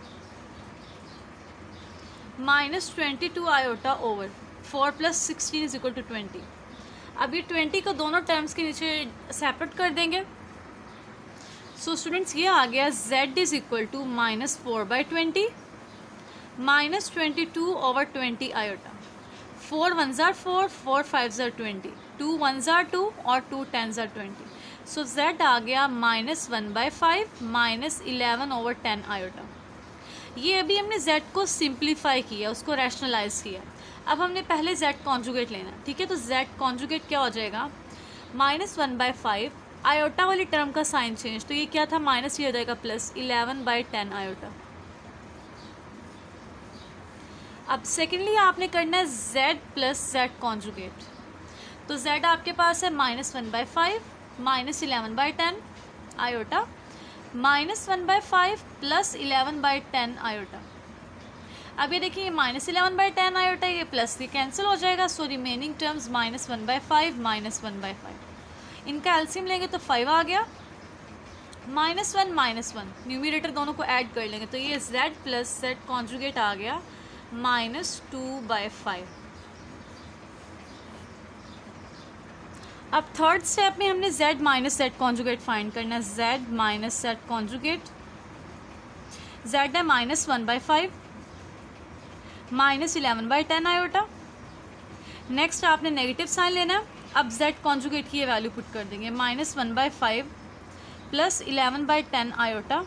-22 iota over 4 plus 16 is equal to 20। अब ये 20 को दोनों टर्म्स के नीचे सेपरेट कर देंगे। सो स्टूडेंट्स ये आ गया z is equal to -4/20 -22 over 20 iota, 4 1s are 4 4 5s are 20। 2 1s are 2 और 2 10s are 20। सो z आ गया -1/5 -11/10 आयोटा। ये अभी हमने z को सिंप्लीफाई किया, उसको रैशनलाइज किया। अब हमने पहले z कॉन्जुगेट लेना, ठीक है। तो z कॉन्जुगेट क्या हो जाएगा, -1/5, आयोटा वाली टर्म का साइन चेंज, तो ये क्या था माइनस, ये हो जाएगा प्लस 11/10 आयोटा। अब सेकेंडली आपने करना है z प्लस z कॉन्जुगेट। तो z आपके पास है -1/5 -11/10 आयोटा, -1/5 प्लस 11/10 आयोटा। अब ये देखिए -11/10 आयोटा, ये प्लस ये कैंसिल हो जाएगा, सो रिमेनिंग टर्म्स -1/5 -1/5। इनका एलसीएम लेंगे तो 5 आ गया, -1 -1 न्यूमरेटर दोनों को ऐड कर लेंगे तो ये z प्लस z कॉन्जुगेट आ गया -2/5। अब थर्ड स्टेप में हमने z minus z conjugate find करना है। z minus z conjugate, z है -1/5 -11/10 आयोटा। नेक्स्ट आपने नेगेटिव साइन लेना है। अब z कॉन्जुगेट की ये वैल्यू पुट कर देंगे, -1/5 plus 11/10 iota,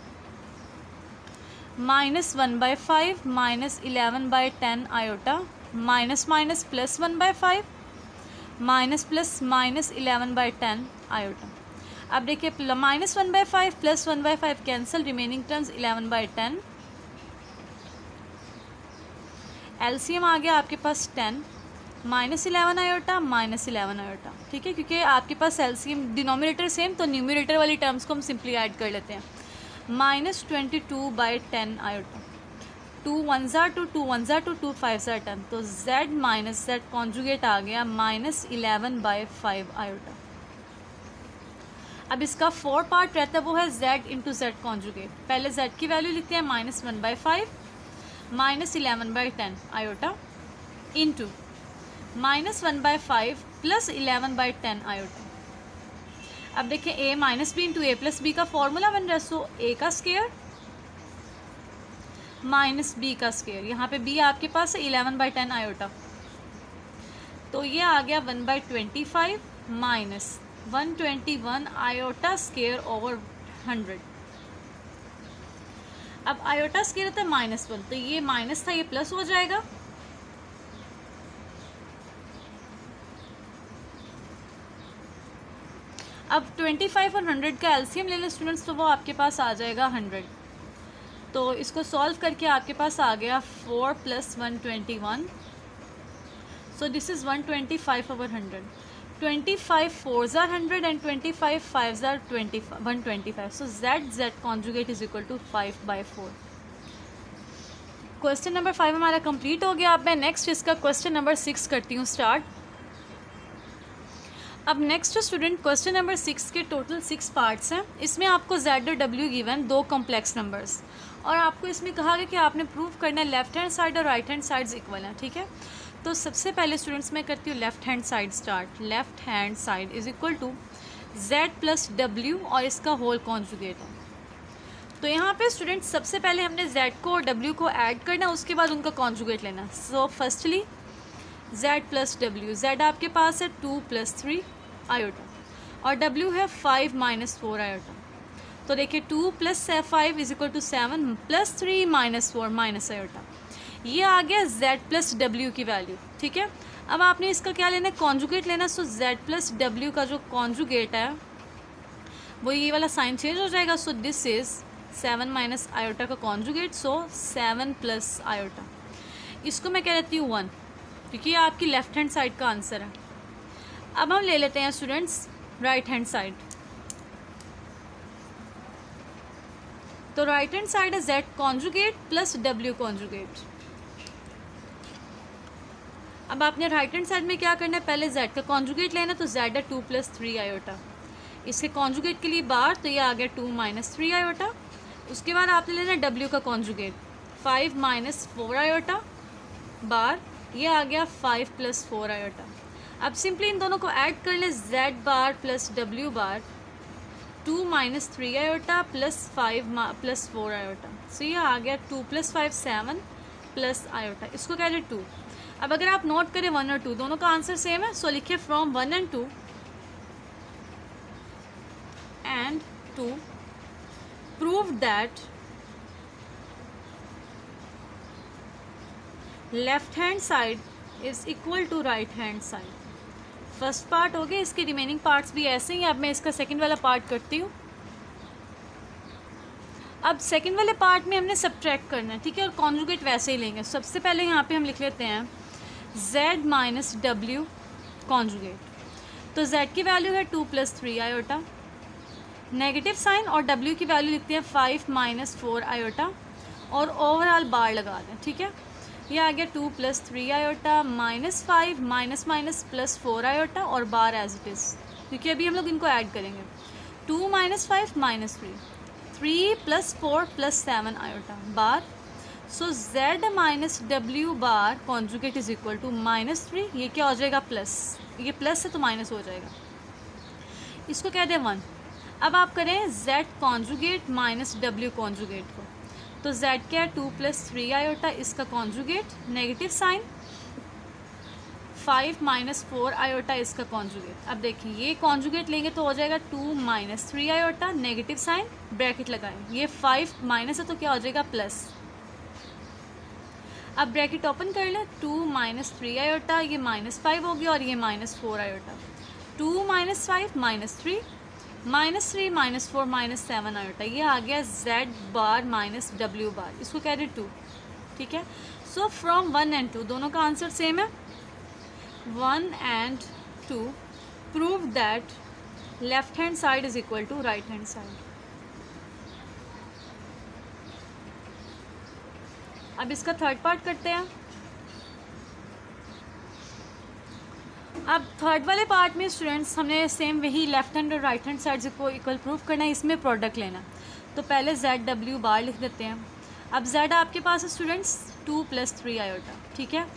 -1/5 -11/10 iota, minus minus plus 1/5 minus plus minus 11/10 iota. अब देखिए -1/5 plus 1/5 cancel, remaining terms 11/10। LCM आ गया आपके पास 10, -11 आयोटा -11 आयोटा, ठीक है। क्योंकि आपके पास एलसीएम डिनोमिनेटर सेम, तो न्यूमरेटर वाली टर्म्स को हम सिंपली ऐड कर लेते हैं। -22/10 iota, 2 1s are 2, 2 1s are 2, 2 5s are 10। तो z माइनस z कॉन्जुगेट आ गया -11/5 आयोटा। अब इसका 4 पार्ट रहता है, वो है z इंटू z कॉन्जुगेट। पहले z की वैल्यू लिखते हैं -1/5 -11/10 आयोटा इंटू -1/5 प्लस 11/10 आयोटा। अब देखिए a minus b into a plus b का फॉर्मूला बन रहा है, सो a का स्क्वायर माइनस बी का स्क्वायर, यहाँ पे b आपके पास है 11/10 आयोटा, तो ये आ गया 1/25 माइनस 121 आयोटा स्क्वायर ओवर 100। अब आयोटा स्क्वायर होता है -1, तो ये माइनस था, ये प्लस हो जाएगा। अब 25 और 100 का एलसीएम ले लें स्टूडेंट्स, तो वो आपके पास आ जाएगा 100। तो इसको सॉल्व करके आपके पास आ गया 4 + 121, so this is 125 over 100। 25 4s are 100 and 25 5s are 125, so z conjugate is equal to 5/4। Question number 5 हमारा कंप्लीट हो गया। अब मैं नेक्स्ट इसका क्वेश्चन नंबर 6 करती हूँ स्टार्ट। अब नेक्स्ट स्टूडेंट क्वेश्चन नंबर 6 के टोटल 6 पार्ट्स हैं। इसमें आपको z और w गिवन 2 कॉम्प्लेक्स नंबर्स, और आपको इसमें कहा गया कि आपने प्रूव करना है लेफ्ट हैंड साइड और राइट हैंड साइड्स इक्वल हैं, ठीक है। तो सबसे पहले स्टूडेंट्स मैं करती हूँ left hand side start. Left hand side is equal to z plus w और इसका होल कॉन्जुगेट है। तो यहाँ पे स्टूडेंट्स सबसे पहले हमने z को और w को ऐड करना, उसके बाद उनका कॉन्जुगेट लेना। So firstly z plus w, z आपके पास है 2 + 3 आयोटा और w है 5 - 4 आयोटा। तो देखिए 2 + 5 is equal to 7 + 3 - 4 minus iota. ये आ गया z प्लस w की वैल्यू, ठीक है। अब आपने इसका क्या लेना है, कॉन्जुगेट लेना। सो z प्लस w का जो कॉन्जुगेट है वो ये वाला साइन चेंज हो जाएगा। सो दिस इज 7 - आयोटा का कॉन्जुगेट, सो 7 + आयोटा। इसको मैं कह लेती हूँ 1, क्योंकि ये आपकी लेफ्ट हैंड साइड का आंसर है। अब हम ले लेते हैं स्टूडेंट्स राइट हैंड साइड। तो राइट हैंड साइड है z conjugate plus w conjugate. अब आपने राइट हैंड साइड में क्या करना है, पहले z का कॉन्जुगेट लेना। तो z है 2 + 3 आयोटा, इसके कॉन्जुगेट के लिए बार, तो ये आ गया 2 - 3 आयोटा। उसके बाद आपने लेना w का कॉन्जुगेट 5 - 4 आयोटा बार, ये आ गया 5 + 4 आयोटा। अब सिंपली इन दोनों को ऐड कर लें, z bar plus w bar 2 - 3 iota plus 5 + 4 iota. So ये आ गया 2 + 5 7 प्लस आयोटा, इसको कह लें 2। अब अगर आप नोट करें 1 और 2 दोनों का आंसर सेम है, सो लिखिए from 1 and 2 prove that left hand side is equal to right hand side. First part हो गया, इसके रिमेनिंग पार्ट्स भी ऐसे ही। अब मैं इसका सेकंड वाला पार्ट करती हूँ। अब सेकंड वाले पार्ट में हमने सब्ट्रैक्ट करना है, ठीक है, और कॉन्जुगेट वैसे ही लेंगे। सबसे पहले यहाँ पे हम लिख लेते हैं z माइनस डब्ल्यू कॉन्जुगेट। तो z की वैल्यू है 2 + 3 आयोटा, नेगेटिव साइन, और w की वैल्यू लिखते हैं 5 - 4 आयोटा, और ओवरऑल बार लगा दें, ठीक है। ये आ गया 2 + 3 आयोटा -5 माइनस प्लस 4 आयोटा और बार एज इट इज़, क्योंकि अभी हम लोग इनको ऐड करेंगे। 2 - 5 - 3 + 4 + 7 iota bar. So z minus डब्ल्यू bar conjugate is equal to -3। ये क्या हो जाएगा प्लस, ये प्लस है तो माइनस हो जाएगा, इसको कह दें 1। अब आप करें z कॉन्जुगेट माइनस डब्ल्यू कॉन्जुगेट को, तो z क्या है 2 + 3 आयोटा, इसका कॉन्जुगेट, नेगेटिव साइन, 5 - 4 आयोटा इसका कॉन्जुगेट। अब देखिए ये कॉन्जुगेट लेंगे तो हो जाएगा 2 - 3 आयोटा, नेगेटिव साइन, ब्रैकेट लगाएं, ये 5 माइनस है तो क्या हो जाएगा प्लस। अब ब्रैकेट ओपन कर लें, 2 - 3 आयोटा, ये -5 हो गया, और ये -4 आयोटा, 2 - 5 - 3 -3 - 4 - 7 आयोटा, ये आ गया z बार माइनस डब्ल्यू बार, इसको कह रहे 2, ठीक है। सो फ्रॉम 1 and 2 दोनों का आंसर सेम है। 1 and 2 prove that left hand side is equal to right hand side. अब इसका थर्ड पार्ट करते हैं। अब थर्ड वाले पार्ट में स्टूडेंट्स हमने सेम वही लेफ्ट हैंड और राइट हैंड साइड को इक्वल प्रूफ करना है, इसमें प्रोडक्ट लेना। तो पहले z w बार लिख देते हैं। अब z आपके पास है स्टूडेंट्स 2 + 3 आयोटा, ठीक है,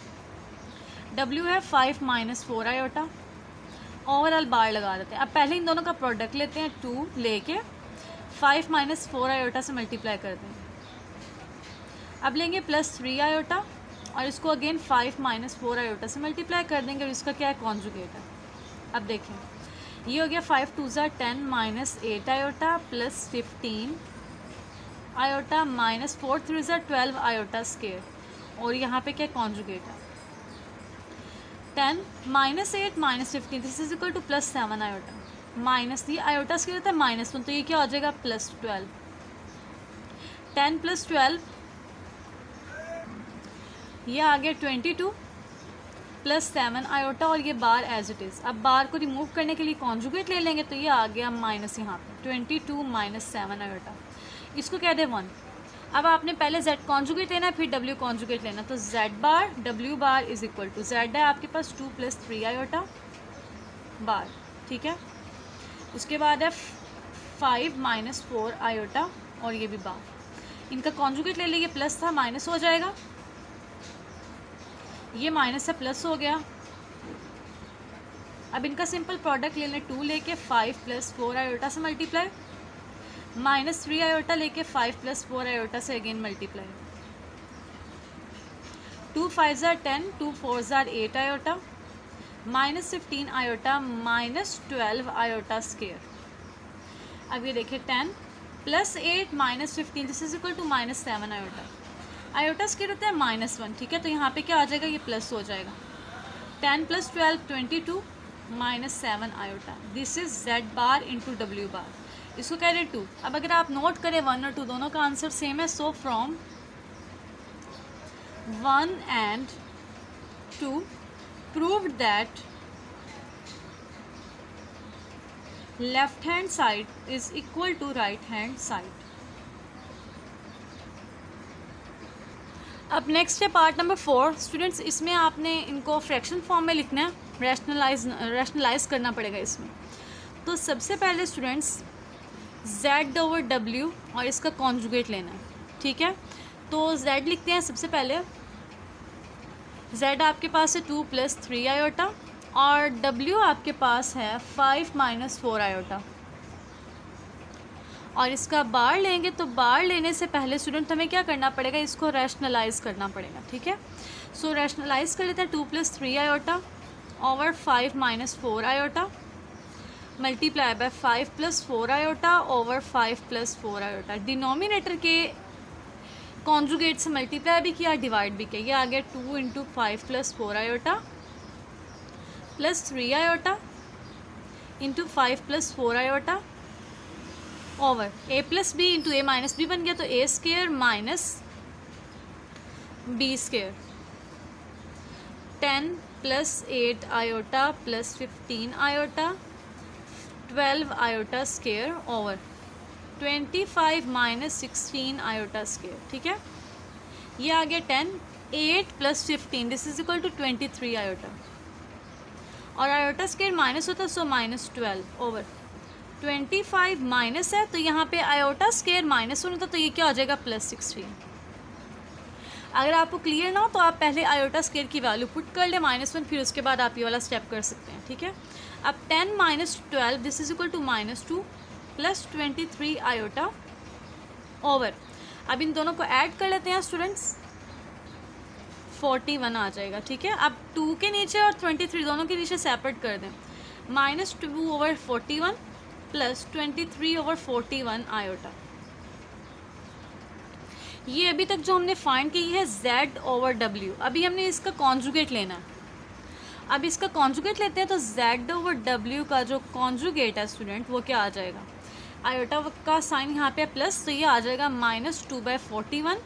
w है 5 - 4 आयोटा, ओवरऑल बार लगा देते हैं। अब पहले इन दोनों का प्रोडक्ट लेते हैं, 2 लेके 5 - 4 आयोटा से मल्टीप्लाई करते हैं। अब लेंगे +3 आयोटा और इसको अगेन 5 - 4 आयोटा से मल्टीप्लाई कर देंगे, और इसका क्या है कॉन्जुगेट है। अब देखें ये हो गया 5 × 2 = 10 - 8 iota plus 15 iota -4 × 3 = 12 iota square, और यहाँ पे क्या कॉन्जुगेट है 10 - 8 - 15 this is equal to +7 iota, minus ये आयोटा स्क्वायर होता है -1, तो ये क्या हो जाएगा +12। 10 + 12 ये आ गया 22 + 7 आयोटा, और ये बार एज इट इज़। अब बार को रिमूव करने के लिए कॉन्जुगेट ले लेंगे, तो ये आ गया माइनस यहाँ पे 22 - 7 आयोटा, इसको कह दे 1। अब आपने पहले z कॉन्जुगेट लेना है, फिर w कॉन्जुगेट लेना, तो z bar w bar is equal to z है आपके पास 2 + 3 आयोटा बार, ठीक है। उसके बाद है 5 - 4 आयोटा, और ये भी बार, इनका कॉन्जुगेट ले लीजिए, प्लस था माइनस हो जाएगा, ये माइनस से प्लस हो गया। अब इनका सिंपल प्रोडक्ट ले लें, 2 लेके 5 + 4 आयोटा से मल्टीप्लाई, -3 आयोटा लेके 5 + 4 आयोटा से again multiply, 2 × 5 = 10, 2 × 4 = 8 iota, -15 iota -12 iota square. अब ये देखिए 10 + 8 - 15 this is equal to -7 iota, iota square होता है -1, ठीक है। तो यहाँ पे क्या आ जाएगा, ये प्लस हो जाएगा, 10 + 12 22 -7 iota, this is z bar into w bar, इसको कह रहे 2। अब अगर आप नोट करें 1 और 2 दोनों का आंसर सेम है, so from 1 and 2 proved that left hand side is equal to right hand side। अब नेक्स्ट है पार्ट नंबर 4 स्टूडेंट्स, इसमें आपने इनको फ्रैक्शन फॉर्म में लिखना है, रैशनलाइज करना पड़ेगा इसमें। तो सबसे पहले स्टूडेंट्स z/w और इसका कॉन्जुगेट लेना है, ठीक है। तो z लिखते हैं सबसे पहले, z आपके पास है 2 + 3 आयोटा, और w आपके पास है 5 - 4 आयोटा, और इसका बार लेंगे। तो बार लेने से पहले स्टूडेंट हमें क्या करना पड़ेगा, इसको रैशनलाइज करना पड़ेगा, ठीक है। सो रैशनलाइज कर लेते हैं 2 + 3 iota over 5 - 4 iota multiply by 5 + 4 iota over 5 + 4 iota. Denominator के कॉन्जुगेट से मल्टीप्लाई भी किया, डिवाइड भी किया। ये आ गया 2 × 5 + 4 iota plus 3 iota into 5 + 4 iota over a + b into a - b बन गया, तो a² minus b²। 10 + 8 iota plus 15 iota 12 iota square over 25 - 16 iota square. ठीक है, ये आ गया 10, 8 + 15 this is equal to 23 iota, और आयोटा स्क्वायर माइनस होता है, सो -12 ओवर 25 माइनस है, तो यहाँ पे आयोटा स्क्वायर माइनस होना था, तो ये क्या हो जाएगा +16। अगर आपको क्लियर ना हो तो आप पहले आयोटा स्क्वायर की वैल्यू पुट कर ले -1, फिर उसके बाद आप ये वाला स्टेप कर सकते हैं। ठीक है, अब 10 - 12 this is equal to -2 plus 23 iota over, अब इन दोनों को ऐड कर लेते हैं स्टूडेंट्स, 41 आ जाएगा। ठीक है, अब 2 के नीचे और 23 दोनों के नीचे सेपरेट कर दें, -2 ओवर 41 प्लस 23 ओवर 41 आयोटा। ये अभी तक जो हमने फाइंड की है z ओवर w, अभी हमने इसका कॉन्जुगेट लेना है। अब इसका कॉन्जुगेट लेते हैं, तो z ओवर w का जो कॉन्जुगेट है स्टूडेंट वो क्या आ जाएगा, आयोटा का साइन यहाँ पे प्लस, तो ये आ जाएगा -2/41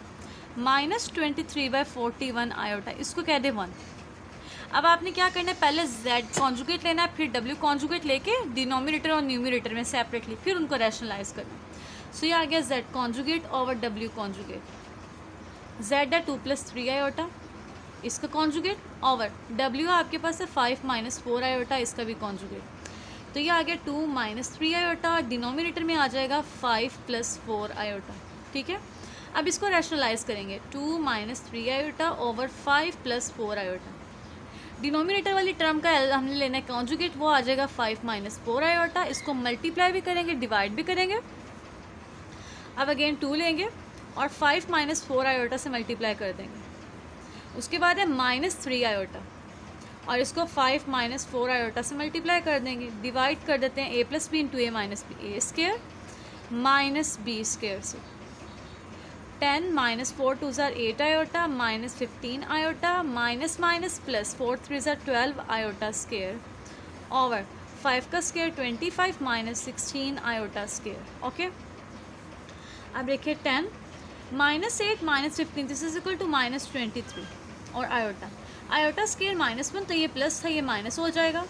-23/41 आयोटा, इसको कह दे 1। अब आपने क्या करना है, पहले z कॉन्जुगेट लेना है, फिर w कॉन्जुगेट लेके डिनोमिनेटर और न्यूमिनेटर में सेपरेटली फिर उनको रैशनलाइज करना है। सो ये आ गया z conjugate over w conjugate, z है 2 + 3 आयोटा इसका कॉन्जुगेट ओवर w आपके पास है 5 - 4 आयोटा इसका भी कॉन्जुगेट, तो ये आ गया 2 - 3 आयोटा, डिनोमिनेटर में आ जाएगा 5 + 4 आयोटा। ठीक है, अब इसको रैशनलाइज करेंगे, 2 - 3 आयोटा ओवर 5 + 4 आयोटा, डिनोमिनेटर वाली टर्म का हमने लेना है कॉन्जुगेट, वो आ जाएगा 5 - 4 आयोटा, इसको मल्टीप्लाई भी करेंगे, डिवाइड भी करेंगे। अब अगेन 2 लेंगे और 5 - 4 आयोटा से मल्टीप्लाई कर देंगे, उसके बाद है -3 आयोटा, और इसको 5 - 4 आयोटा से मल्टीप्लाई कर देंगे, डिवाइड कर देते हैं a + b into a - b, a² minus b² से। 10 - 4 = 2 = 8 iota minus 15 iota minus minus plus 4 × 3 = 12 iota square over 5 का स्क्वायर 25 - 16 आयोटा स्क्वायर। ओके, अब देखिए 10 - 8 - 15 दिस इज इक्वल टू -23 और आयोटा, आयोटा स्क्वायर -1, तो ये प्लस था, ये माइनस हो जाएगा,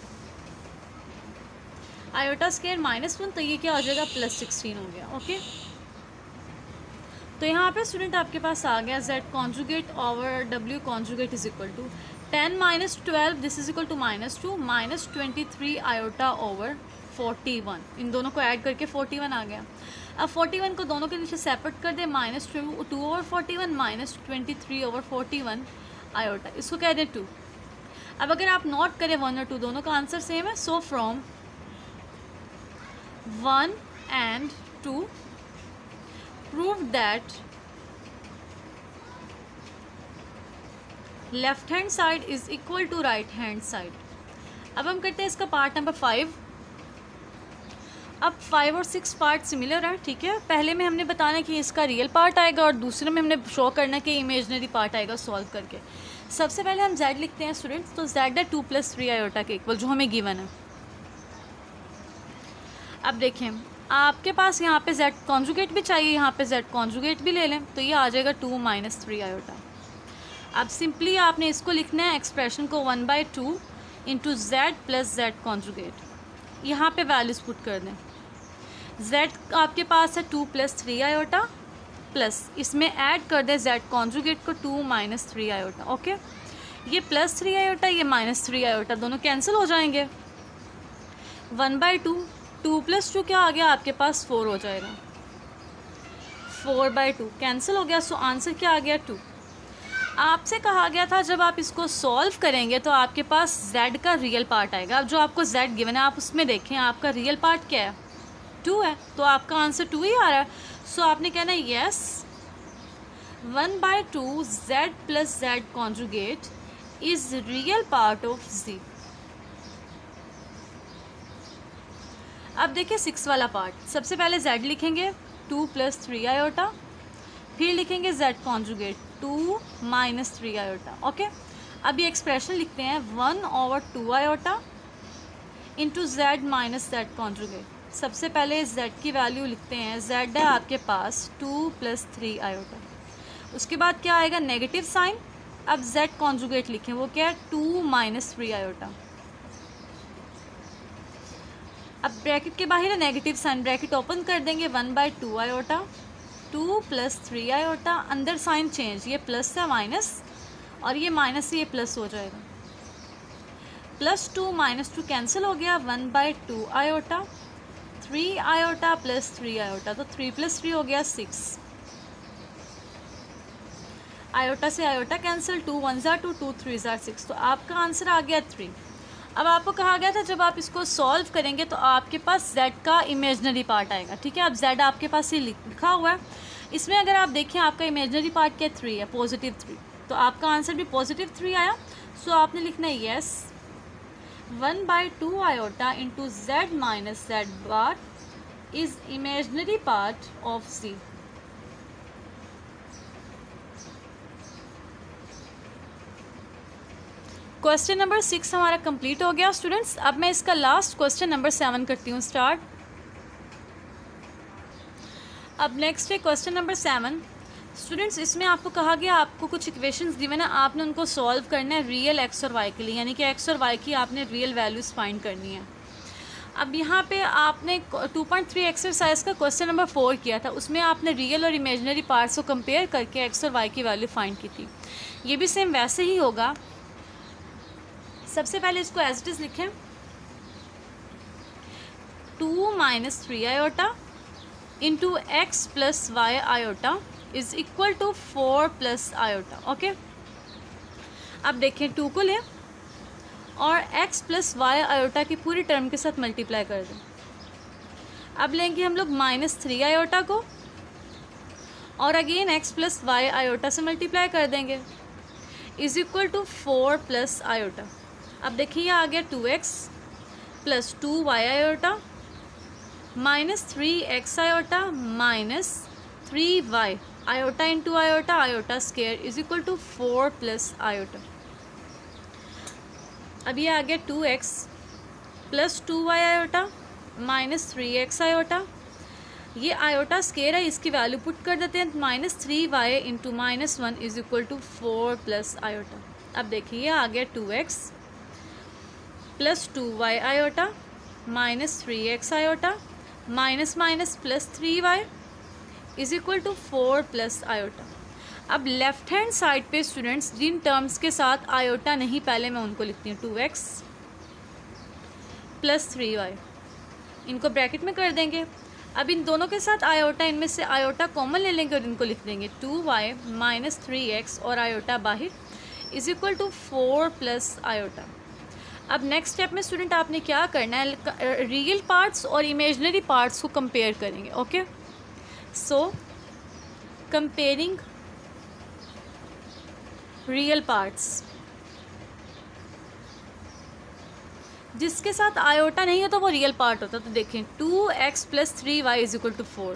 आयोटा स्क्वायर -1, तो ये क्या हो जाएगा +16 हो गया। ओके, तो यहाँ पे स्टूडेंट आपके पास आ गया z conjugate over w conjugate is equal to 10 - 12 this is equal to -2 -23 iota over 41, इन दोनों को ऐड करके 41 आ गया। अब 41 को दोनों के नीचे सेपरेट कर दे, -2 ओवर 41 -23 ओवर 41 आयोटा, इसको कह दें 2। अब अगर आप नोट करें 1 और 2 दोनों का आंसर सेम है, so from 1 and 2 prove that left hand side is equal to right hand side. अब हम करते हैं इसका पार्ट नंबर 5। अब 5 और 6 पार्ट सिमिलर है। ठीक है, पहले में हमने बताना कि इसका रियल पार्ट आएगा और दूसरे में हमने शो करना कि इमेजनरी पार्ट आएगा सॉल्व करके। सबसे पहले हम z लिखते हैं स्टूडेंट्स, तो z है 2 + 3 आयोटा के इक्वल जो हमें गिवन है। अब देखें आपके पास यहाँ पे z कॉन्जुगेट भी चाहिए, यहाँ पे z कॉन्जुगेट भी ले लें, तो ये आ जाएगा 2 - 3 आयोटा। अब सिंपली आपने इसको लिखना है एक्सप्रेशन को 1/2 into z plus z conjugate, यहाँ पे वैल्यूज पुट कर दें। z आपके पास है 2 + 3 आयोटा प्लस इसमें ऐड कर दें z कॉन्जुगेट को 2 - 3 आयोटा। ओके, ये +3 आयोटा ये -3 आयोटा दोनों कैंसिल हो जाएंगे। 1/2 2 + 2 क्या आ गया आपके पास 4 हो जाएगा, 4/2 कैंसिल हो गया। सो आंसर क्या आ गया 2। आपसे कहा गया था जब आप इसको सॉल्व करेंगे तो आपके पास z का रियल पार्ट आएगा। अब जो आपको z गिवन है आप उसमें देखें आपका रियल पार्ट क्या है 2 है, तो आपका आंसर 2 ही आ रहा है। सो आपने कहना है yes 1/2 z plus z conjugate is real part of z। अब देखिए 6 वाला पार्ट। सबसे पहले z लिखेंगे 2 + 3 आयोटा, फिर लिखेंगे z कॉन्जुगेट 2 - 3 आयोटा। ओके, अब ये एक्सप्रेशन लिखते हैं 1/2 iota into z minus z conjugate. सबसे पहले z की वैल्यू लिखते हैं, z है आपके पास 2 + 3 आयोटा। उसके बाद क्या आएगा, नेगेटिव साइन। अब z कॉन्जुगेट लिखें, वो क्या है 2 - 3 आयोटा। अब ब्रैकेट के बाहर है नेगेटिव साइन, ब्रैकेट ओपन कर देंगे 1/2 आयोटा 2 + 3 आयोटा, अंदर साइन चेंज, ये प्लस है माइनस और ये माइनस से ये प्लस हो जाएगा। +2 - 2 कैंसिल हो गया, 1/2 आयोटा 3 आयोटा + 3 आयोटा, तो 3 + 3 हो गया 6। आयोटा से आयोटा कैंसिल, 2 1 ज़ा 2 2 3 ज़ा 6, तो आपका आंसर आ गया 3। अब आपको कहा गया था जब आप इसको सॉल्व करेंगे तो आपके पास z का इमेजनरी पार्ट आएगा। ठीक है, अब z आपके पास ये लिखा हुआ है, इसमें अगर आप देखें आपका इमेजनरी पार्ट क्या 3 है, +3, तो आपका आंसर भी +3 आया। सो आपने लिखना है yes 1/2 iota into z minus z bar is imaginary part of z। Question number 6 हमारा कंप्लीट हो गया स्टूडेंट्स। अब मैं इसका लास्ट क्वेश्चन नंबर 7 करती हूँ स्टार्ट। अब नेक्स्ट है क्वेश्चन नंबर 7 स्टूडेंट्स। इसमें आपको कहा गया आपको कुछ इक्वेशंस गिवन है, आपने उनको सॉल्व करना है रियल x और y के लिए, यानी कि x और y की आपने रियल वैल्यूज़ फाइंड करनी है। अब यहाँ पे आपने 2.3 एक्सरसाइज का क्वेश्चन नंबर 4 किया था, उसमें आपने रियल और इमेजनरी पार्ट्स को कंपेयर करके x और y की वैल्यू फाइंड की थी। ये भी सेम वैसे ही होगा। सबसे पहले इसको एज इट इज़ लिखें 2 - 3 iota into x + y iota is equal to 4 + iota. Okay, अब देखें 2 को लें और x + y आयोटा की पूरी टर्म के साथ मल्टीप्लाई कर दें। अब लेंगे हम लोग -3 आयोटा को और अगेन x + y आयोटा से मल्टीप्लाई कर देंगे इज इक्वल टू 4 + आयोटा। अब देखिए ये आ गया 2x + 2y iota -3x iota -3y iota into iota iota square is equal to 4 + iota. अब ये आ गया 2x + 2y iota -3x iota, ये आयोटा स्क्वायर है, इसकी वैल्यू पुट कर देते हैं, -3y into -1 is equal to 4 + iota. अब देखिए ये आ गया 2x + 2y iota -3x iota +3y is equal to 4 + iota. अब लेफ्ट हैंड साइड पे स्टूडेंट्स जिन टर्म्स के साथ आयोटा नहीं, पहले मैं उनको लिखती हूँ 2x + 3y, इनको ब्रैकेट में कर देंगे। अब इन दोनों के साथ आयोटा, इनमें से आयोटा कॉमन ले लेंगे और इनको लिख देंगे 2y -3x और आयोटा बाहर इज इक्वल टू 4 + आयोटा। अब नेक्स्ट स्टेप में स्टूडेंट आपने क्या करना है, रियल पार्ट्स और इमेजनरी पार्ट्स को कंपेयर करेंगे। Okay, so comparing real parts, जिसके साथ आयोटा नहीं होता वो रियल पार्ट होता, तो देखें 2x + 3y is equal to 4,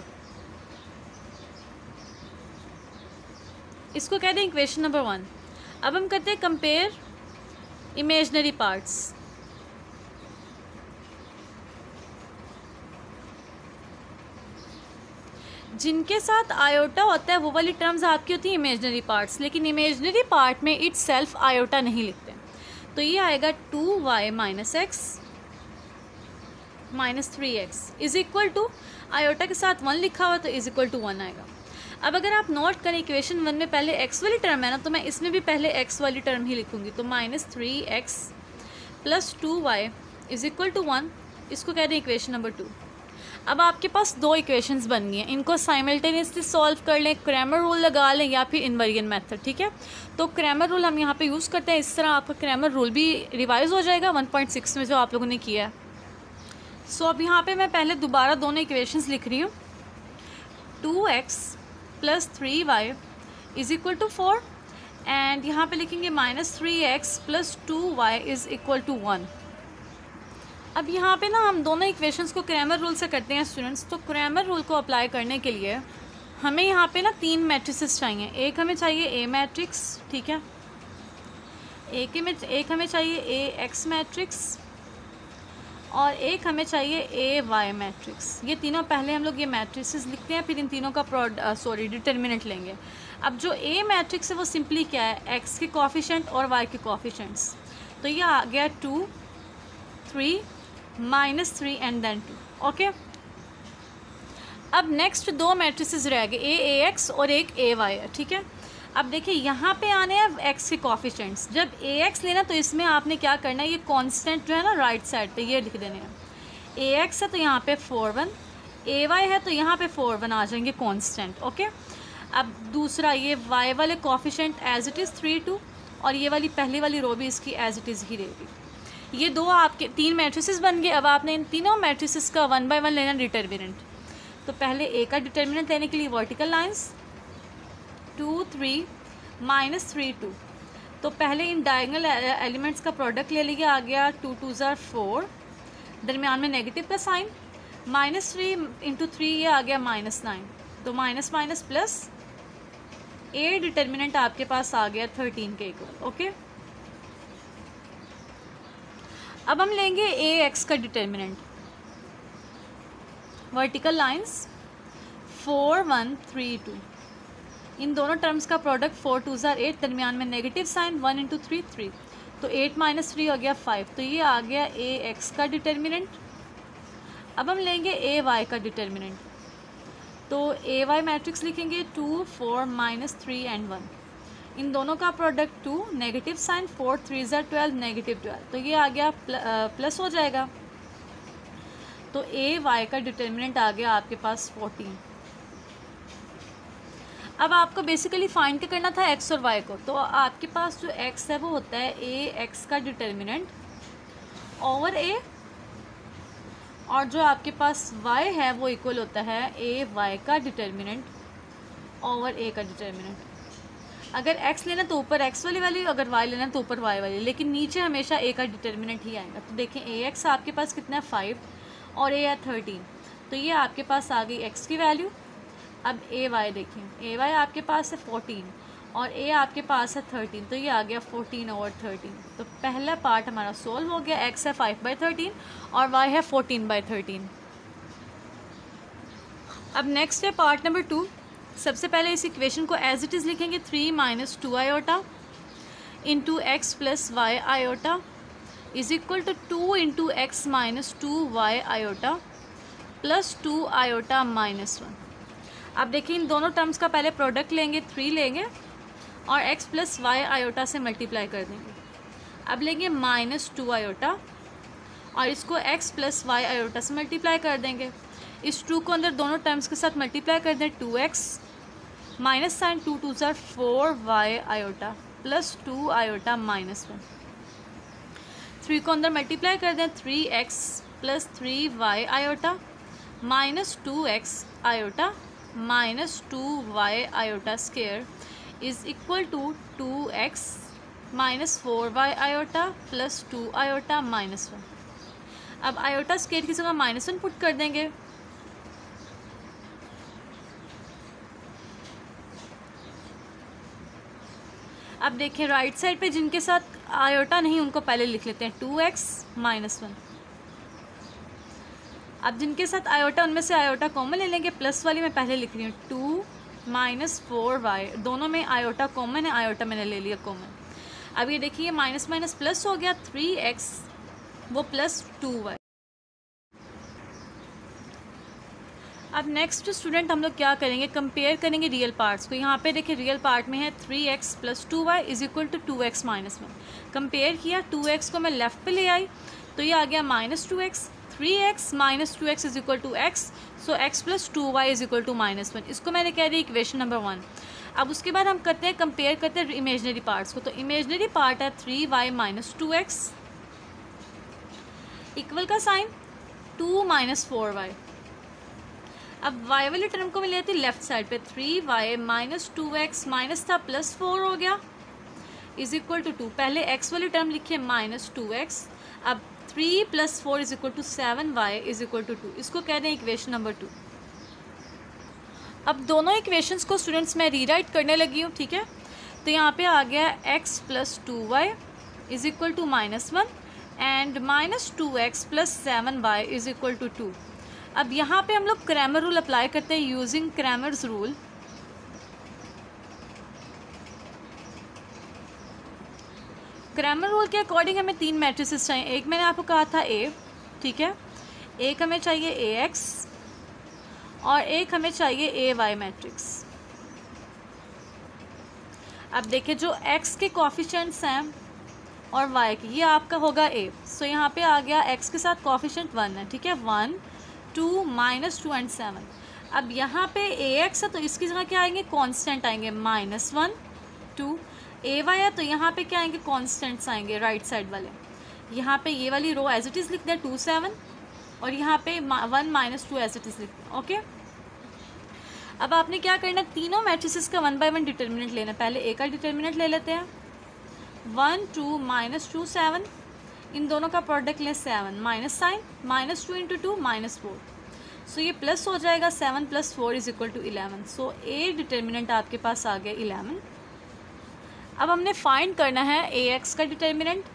इसको कहते हैं इक्वेशन नंबर 1। अब हम करते हैं कंपेयर इमेजनरी पार्ट्स। जिनके साथ आयोटा होता है वो वाली टर्म्स आपकी होती है इमेजनरी पार्ट्स, लेकिन इमेजनरी पार्ट में इट सेल्फ आयोटा नहीं लिखते, तो ये आएगा 2y - x -3x is equal to iota के साथ 1 लिखा हुआ तो इज इक्वल टू 1 आएगा। अब अगर आप नोट करें इक्वेशन 1 में पहले x वाली टर्म है ना, तो मैं इसमें भी पहले x वाली टर्म ही लिखूंगी, तो -3x + 2y is equal to 1, इसको कहते हैं इक्वेशन नंबर 2। अब आपके पास 2 इक्वेशंस बन गई हैं, इनको साइमल्टेनियसली सॉल्व कर लें, क्रैमर रूल लगा लें या फिर इनवेरिएंट मेथड। ठीक है, तो क्रैमर रूल हम यहाँ पे यूज़ करते हैं, इस तरह आपका क्रैमर रूल भी रिवाइज हो जाएगा 1.6 में जो आप लोगों ने किया है। सो अब यहाँ पे मैं पहले दोबारा दोनों इक्वेशंस लिख रही हूँ, 2x + 3y is equal to 4 and यहाँ पे लिखेंगे -3x + 2y is equal to 1। अब यहाँ पे ना हम दोनों इक्वेशंस को क्रैमर रूल से करते हैं स्टूडेंट्स। तो क्रैमर रूल को अप्लाई करने के लिए हमें यहाँ पे ना 3 मैट्रिसेस चाहिए। एक हमें चाहिए ए मैट्रिक्स, ठीक है, एक हमें चाहिए ए एक्स मैट्रिक्स और एक हमें चाहिए ए वाई मैट्रिक्स। ये तीनों पहले हम लोग ये मैट्रिसेस लिखते हैं, फिर इन तीनों का डिटर्मिनेंट लेंगे। अब जो ए मैट्रिक्स है वो सिंपली क्या है, एक्स के कोफिशिएंट और वाई के कोफिशिएंट्स। तो ये आ गया 2, 3, -3 एंड देन 2। ओके, अब नेक्स्ट 2 मैट्रिसेस रह गए, ए एक्स और एक ए वाई है, ठीक है। अब देखिए यहाँ पे आने हैं एक्स के कोफिशिएंट्स। जब ए एक्स लेना तो इसमें आपने क्या करना है, ये कांस्टेंट जो है ना राइट साइड पे ये लिख देने हैं। ए एक्स है तो यहाँ पे 4 1, ए वाई है तो यहाँ पे 4 1 आ जाएंगे कांस्टेंट। ओके, अब दूसरा ये वाई वाले कोफिशिएंट एज इट इज़ 3 2 और ये वाली पहली वाली रो भी इसकी एज इट इज़ ही रहेगी। ये 2 आपके 3 मैट्रिसेस बन गए। अब आपने इन तीनों मैट्रिसेस का 1 बाय 1 लेना डिटर्मिनेंट। तो पहले ए का डिटर्मिनेंट लेने के लिए वर्टिकल लाइंस 2 3 -3 2। तो पहले इन डायगोनल एलिमेंट्स का प्रोडक्ट ले लिया, आ गया 2 2 ज़ार 4, दरमियान में नेगेटिव का साइन, -3 × 3 ये आ गया -9। तो minus minus plus, A determinant आपके पास आ गया 13 के इक्वल। ओके, अब हम लेंगे ए एक्स का डिटर्मिनेंट। वर्टिकल लाइंस 4 1 3 2, इन दोनों टर्म्स का प्रोडक्ट 4 2 ज़ार 8, दरमियान में नेगेटिव साइन, 1 × 3 3, तो 8 - 3 हो गया 5। तो ये आ गया ए एक्स का डिटर्मिनेंट। अब हम लेंगे ए वाई का डिटर्मिनेंट। तो ए वाई मैट्रिक्स लिखेंगे 2 4 -3 एंड 1, इन दोनों का प्रोडक्ट 2, नेगेटिव साइन, 4 3 ज़ार 12, नेगेटिव 12, तो ये आ गया प्लस हो जाएगा। तो ए वाई का डिटर्मिनेंट आ गया आपके पास 14। अब आपको बेसिकली फाइंड क्या करना था, एक्स और वाई को। तो आपके पास जो एक्स है वो होता है ए एक्स का डिटर्मिनेंट ओवर ए, और जो आपके पास वाई है वो इक्वल होता है ए वाई का डिटर्मिनेंट ओवर ए का डिटर्मिनेंट। अगर एक्स लेना तो ऊपर एक्स वाली वाली, अगर वाई लेना तो ऊपर वाई वाली, लेकिन नीचे हमेशा ए का डिटर्मिनेंट ही आएगा। तो देखें ए एक्स आपके पास कितना है 5 और ए है 13, तो ये आपके पास आ गई एक्स की वैल्यू। अब ए वाई देखें, ए वाई आपके पास है 14 और ए आपके पास है 13, तो ये आ गया 14 ओवर 13। तो पहला पार्ट हमारा सोल्व हो गया, एक्स है 5/13 और वाई है 14/13। अब नेक्स्ट है पार्ट नंबर 2। सबसे पहले इस इक्वेशन को एज इट इज़ लिखेंगे 3 - 2 iota into X plus Y iota is equal to 2 × x - 2y iota plus 2 iota -1। अब देखिए इन दोनों टर्म्स का पहले प्रोडक्ट लेंगे, 3 लेंगे और x प्लस वाई आयोटा से मल्टीप्लाई कर देंगे। अब लेंगे -2 आयोटा और इसको x प्लस वाई आयोटा से मल्टीप्लाई कर देंगे। इस 2 को अंदर दोनों टर्म्स के साथ मल्टीप्लाई कर दें, 2x माइनस साइन 2 2 ज़ार 4y आयोटा प्लस 2 आयोटा -1। 3 को अंदर मल्टीप्लाई कर दें, 3x plus 3y iota minus 2x iota minus 2y iota square is equal to 2x minus 4y iota plus 2 iota -1। अब आयोटा स्क्वायर की जगह -1 पुट कर देंगे। अब देखिए राइट साइड पे जिनके साथ आयोटा नहीं उनको पहले लिख लेते हैं 2x -1। अब जिनके साथ आयोटा उनमें से आयोटा कॉमन ले लेंगे, प्लस वाली मैं पहले लिख रही हूँ 2 - 4y, दोनों में आयोटा कॉमन है, आयोटा मैंने ले लिया कॉमन। अब ये देखिए माइनस माइनस प्लस हो गया, 3x वो प्लस 2y। अब नेक्स्ट स्टूडेंट हम लोग क्या करेंगे, कंपेयर करेंगे रियल पार्ट्स को। यहाँ पे देखिए रियल पार्ट में है 3x plus 2y is equal to 2x -1। Compare किया, 2x को मैं लेफ़्ट पे ले आई तो ये आ गया -2x, 3x - 2x is equal to x, so x plus 2y is equal to -1। इसको मैंने कह दी इक्वेशन नंबर 1। अब उसके बाद हम करते हैं कंपेयर करते हैं इमेजनरी पार्ट्स को। तो इमेजनरी पार्ट है 3y - 2x इक्वल का साइन 2 - 4y। अब y वाली टर्म को मैं लेती लेफ्ट साइड पे, 3y माइनस 2x माइनस था प्लस 4 हो गया इज इक्वल टू 2। पहले x वाली टर्म लिखिए माइनस 2x, अब 3 plus 4 is equal to 7y is equal to 2। इसको कह दें इक्वेशन नंबर 2। अब दोनों इक्वेशंस को स्टूडेंट्स मैं रीराइट करने लगी हूँ, ठीक है। तो यहाँ पे आ गया x plus 2y is equal to -1 and minus 2x plus 7y is equal to 2। अब यहाँ पे हम लोग क्रैमर रूल अप्लाई करते हैं using Cramer's rule. Cramer rule के अकॉर्डिंग हमें 3 मैट्रिसेस चाहिए। एक मैंने आपको कहा था A, ठीक है, एक हमें चाहिए AX और एक हमें चाहिए AY मैट्रिक्स। अब देखिए जो x के कोफिशिएंट्स हैं और y की, ये आपका होगा A। सो यहाँ पे आ गया x के साथ कोफिशिएंट 1 है, ठीक है, 1 2 -2 एंड 7। अब यहाँ पे AX है तो इसकी जगह क्या आएंगे, कांस्टेंट आएंगे, -1 2। AY है तो यहाँ पे क्या आएंगे, कांस्टेंट्स आएंगे राइट साइड वाले। यहाँ पे ये वाली रो एज इट इज़ लिख दें 2 7 और यहाँ पे 1 -2 एज इट इज़ लिख दें, ओके। अब आपने क्या करना, तीनों मैट्रिसेस का 1 बाय 1 डिटर्मिनेंट लेना। पहले A का डिटर्मिनेंट ले लेते हैं, 1 2 -2 7, इन दोनों का प्रोडक्ट लें 7, माइनस साइन, -2 × 2 -4। सो ये प्लस हो जाएगा, 7 + 4 is equal to 11। So A determinant आपके पास आ गया 11। अब हमने फाइंड करना है AX का डिटर्मिनेंट,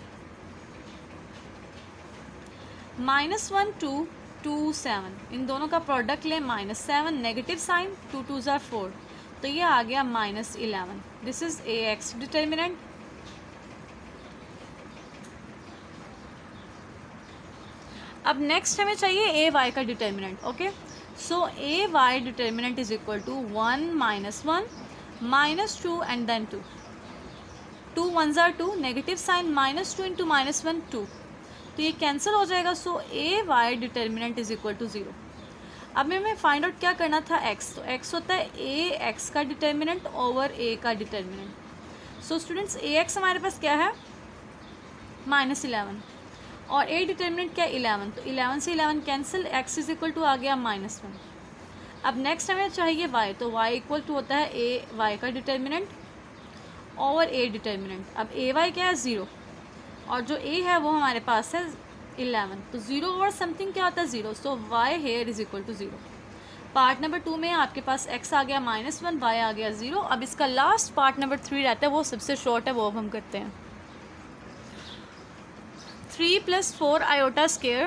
-1 2 2 7, इन दोनों का प्रोडक्ट लें, -7 नेगेटिव साइन, 2 2 ज़ा 4, तो ये आ गया -11। This is AX determinant. अब नेक्स्ट हमें चाहिए AY का determinant, okay. So AY determinant is equal to 1 -1 -2 and then 2, 2 1 ज़ा 2, नेगेटिव साइन, -2 × -1 2, तो ये कैंसिल हो जाएगा। So AY determinant is equal to 0। अब हमें फाइंड आउट क्या करना था, x। तो x होता है AX का डिटर्मिनेंट ओवर A का डिटर्मिनेंट। सो स्टूडेंट्स AX हमारे पास क्या है, -11 और A डिटर्मिनेंट क्या है, 11, तो 11 से 11 cancel, x is equal to आ गया -1। अब नेक्स्ट हमें चाहिए y, तो y इक्वल टू होता है AY का डिटर्मिनेंट ओवर A डिटर्मिनेंट। अब AY क्या है, 0, और जो A है वो हमारे पास है 11, तो 0 ओवर समथिंग क्या होता है, 0। So y here is equal to 0। Part number 2 में आपके पास x आ गया -1, y आ गया 0। अब इसका लास्ट पार्ट नंबर 3 रहता है, वो सबसे शॉर्ट है, वो अब हम करते हैं। 3 + 4 iota square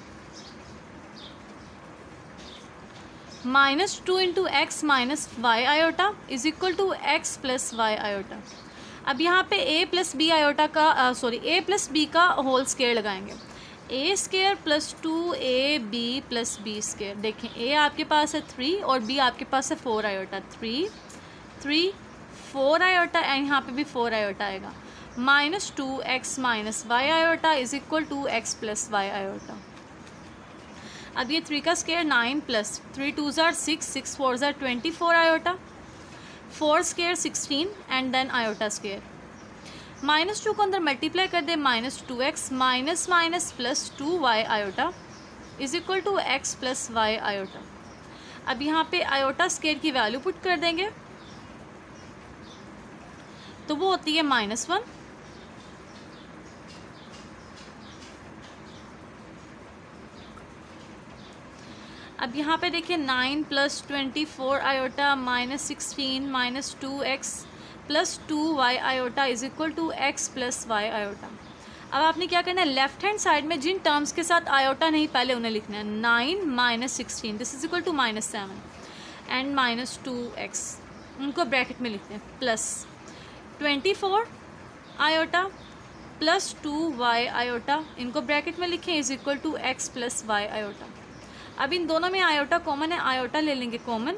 -2 × x - y iota is equal to x + y iota. अब यहाँ पे a + b आयोटा का a + b का होल स्क्वायर लगाएंगे, a square + 2ab + b square. देखें a आपके पास है 3 और b आपके पास है 4 आयोटा, 3 3 4 आयोटा एंड यहाँ पे भी 4 आयोटा आएगा, -2x - y iota is equal to x + y iota. अब ये 3 का स्क्वायर 9 + 3 2 ज़ा 6, 6 4 ज़ा 24 iota, 4 square 16 and then iota square. -2 को अंदर मल्टीप्लाई कर दे, -2x - +2y iota is equal to x + y iota. अब यहाँ पे आयोटा स्क्वायर की वैल्यू पुट कर देंगे, तो वो होती है -1। अब यहाँ पे देखिए 9 + 24 iota -16 -2x + 2y iota is equal to x + y iota. अब आपने क्या करना है, लेफ्ट हैंड साइड में जिन टर्म्स के साथ आयोटा नहीं पहले उन्हें लिखना है, 9 - 16 this is equal to -7 and -2x, उनको ब्रैकेट में लिखते हैं, प्लस 24 आयोटा + 2y आयोटा, इनको ब्रैकेट में लिखें, is equal to x + y iota. अब इन दोनों में आयोटा कॉमन है, आयोटा ले लेंगे common,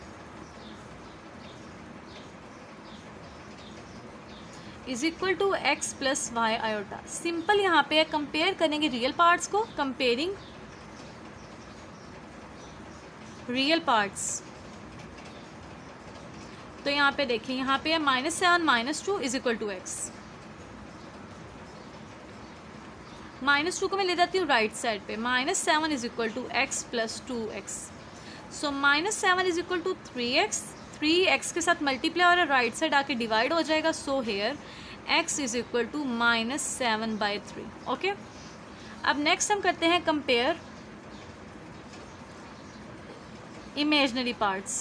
is equal to x + y iota. Simple यहाँ पे कंपेयर करेंगे रियल पार्ट्स को, कंपेयरिंग रियल पार्ट्स। तो यहाँ पे देखिए, यहाँ पे है -7 - 2 इज इक्वल टू x, -2 को मैं ले जाती हूँ राइट साइड पे, -7 is equal to x + 2x। So -7 is equal to 3x, 3x के साथ मल्टीप्लाई हो रहा है, राइट साइड आके डिवाइड हो जाएगा. So here x is equal to -7/3. Okay, अब नेक्स्ट हम करते हैं compare imaginary parts.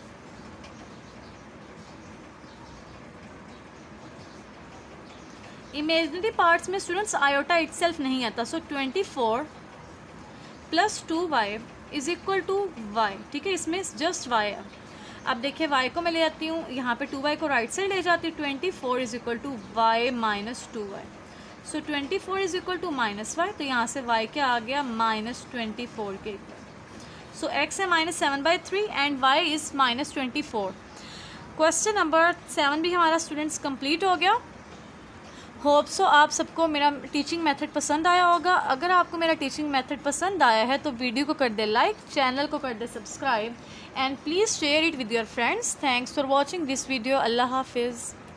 Imaginary parts में स्टूडेंट्स आयोटा इटसेल्फ नहीं आता. So 24 + 2y is equal to y. ठीक है, इसमें जस्ट y है. अब देखिए y को मैं ले जाती हूँ यहाँ पे, 2y को राइट साइड ले जाती हूँ. 24 is equal to y - 2y. So 24 is equal to -y, तो यहाँ से y क्या आ गया, -24 के इक्वल. सो x है -7/3 and y is -24. Question number 7 भी हमारा स्टूडेंट्स कंप्लीट हो गया. होप सो आप सबको मेरा टीचिंग मेथड पसंद आया होगा. अगर आपको मेरा टीचिंग मेथड पसंद आया है तो वीडियो को कर दे लाइक, चैनल को कर दे subscribe and please share it with your friends. Thanks for watching this video. अल्लाह हाफिज़.